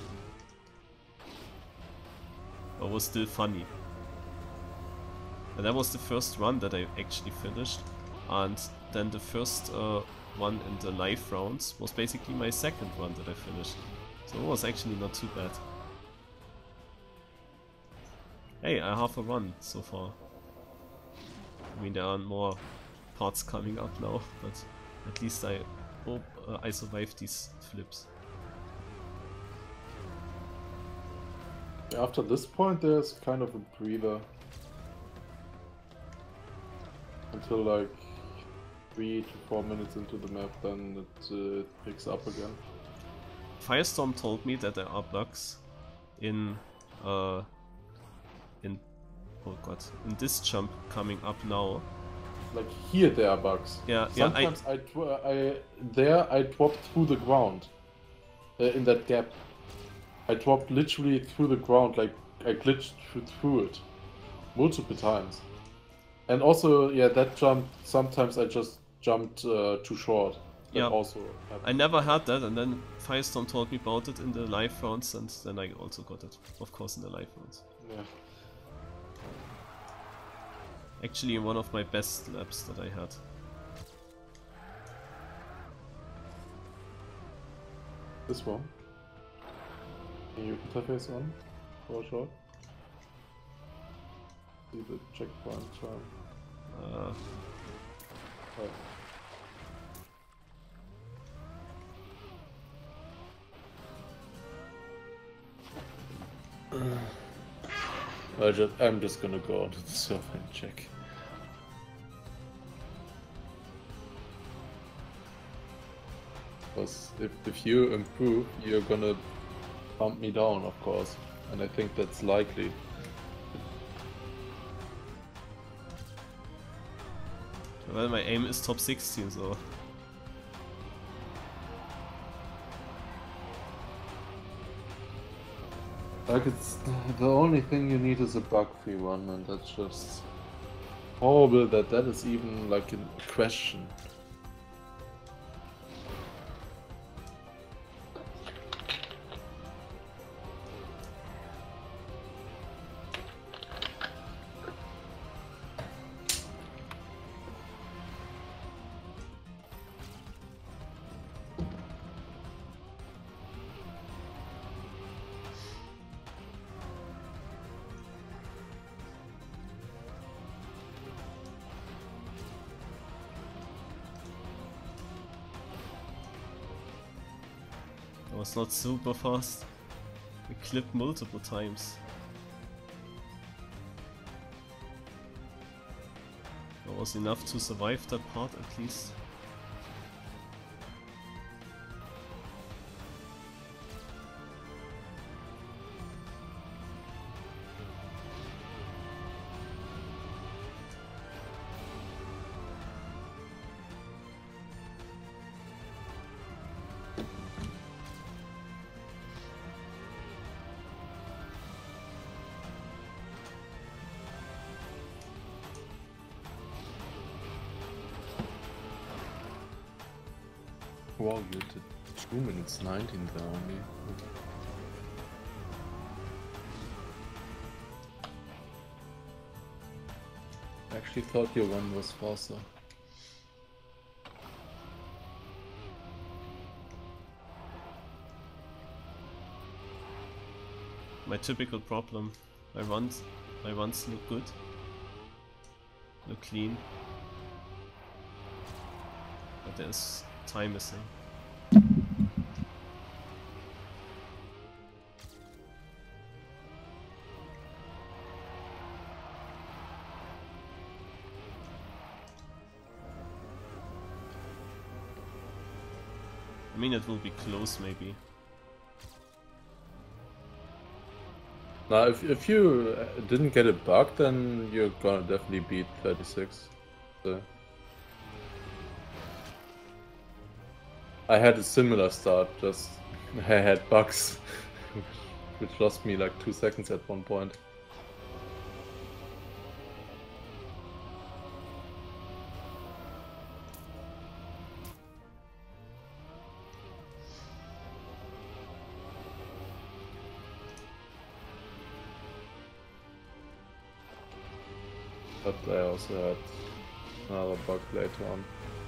But it was still funny. And that was the first run that I actually finished. And then the first uh, one in the live rounds was basically my second run that I finished. So it was actually not too bad. Hey, I have a run so far. I mean, there are more parts coming up now, but at least I hope uh, I survived these flips. After this point, there's kind of a breather. Until like three to four minutes into the map, then it uh, picks up again. Firestorm told me that there are bugs in uh in oh god in this jump coming up now. Like here, there are bugs. Yeah, yeah. I, Sometimes I, tw I there I dropped through the ground uh, in that gap. I dropped literally through the ground, like I glitched through, through it multiple times. And also, yeah, that jump, sometimes I just jumped uh, too short. That Yeah. also happened. I never had that, and then Firestorm told me about it in the live rounds, and then I also got it, of course, in the live rounds. Yeah. Actually, one of my best laps that I had. This one. Can you interface on for a shot? See the checkpoint time. Uh, Oh. I just, I'm just gonna go onto the server and check. Because if, if you improve, you're gonna bump me down, of course. And I think that's likely. well, my aim is top sixteen, so... Like, it's the only thing you need is a bug-free one, and that's just horrible that that is even like a question. was not super fast. We clipped multiple times. That was enough to survive that part at least. Wow, you did two minutes nineteen there only. I actually thought your one was faster. My typical problem. My runs, my runs look good, look clean, but there's time missing. I mean, it will be close maybe. Now, if, if you didn't get a bug, then you're gonna definitely beat thirty-six. So. I had a similar start, just I had bugs, which lost me like two seconds at one point. But I also had another bug later on.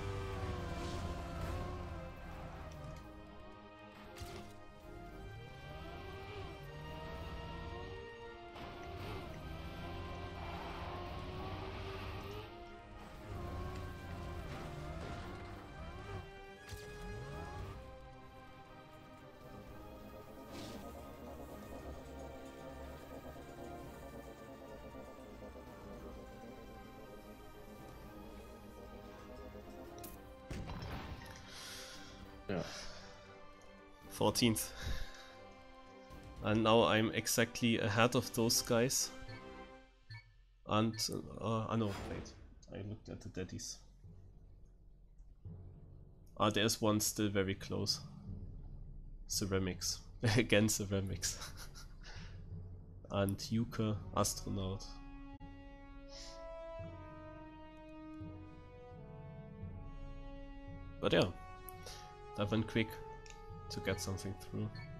Yeah. fourteenth. And now I'm exactly ahead of those guys. And, uh, ah no, wait. I looked at the daddies. Ah, there's one still very close. Ceramics. Again Ceramics. And Yuka, Astronaut. But yeah, that went quick to get something through.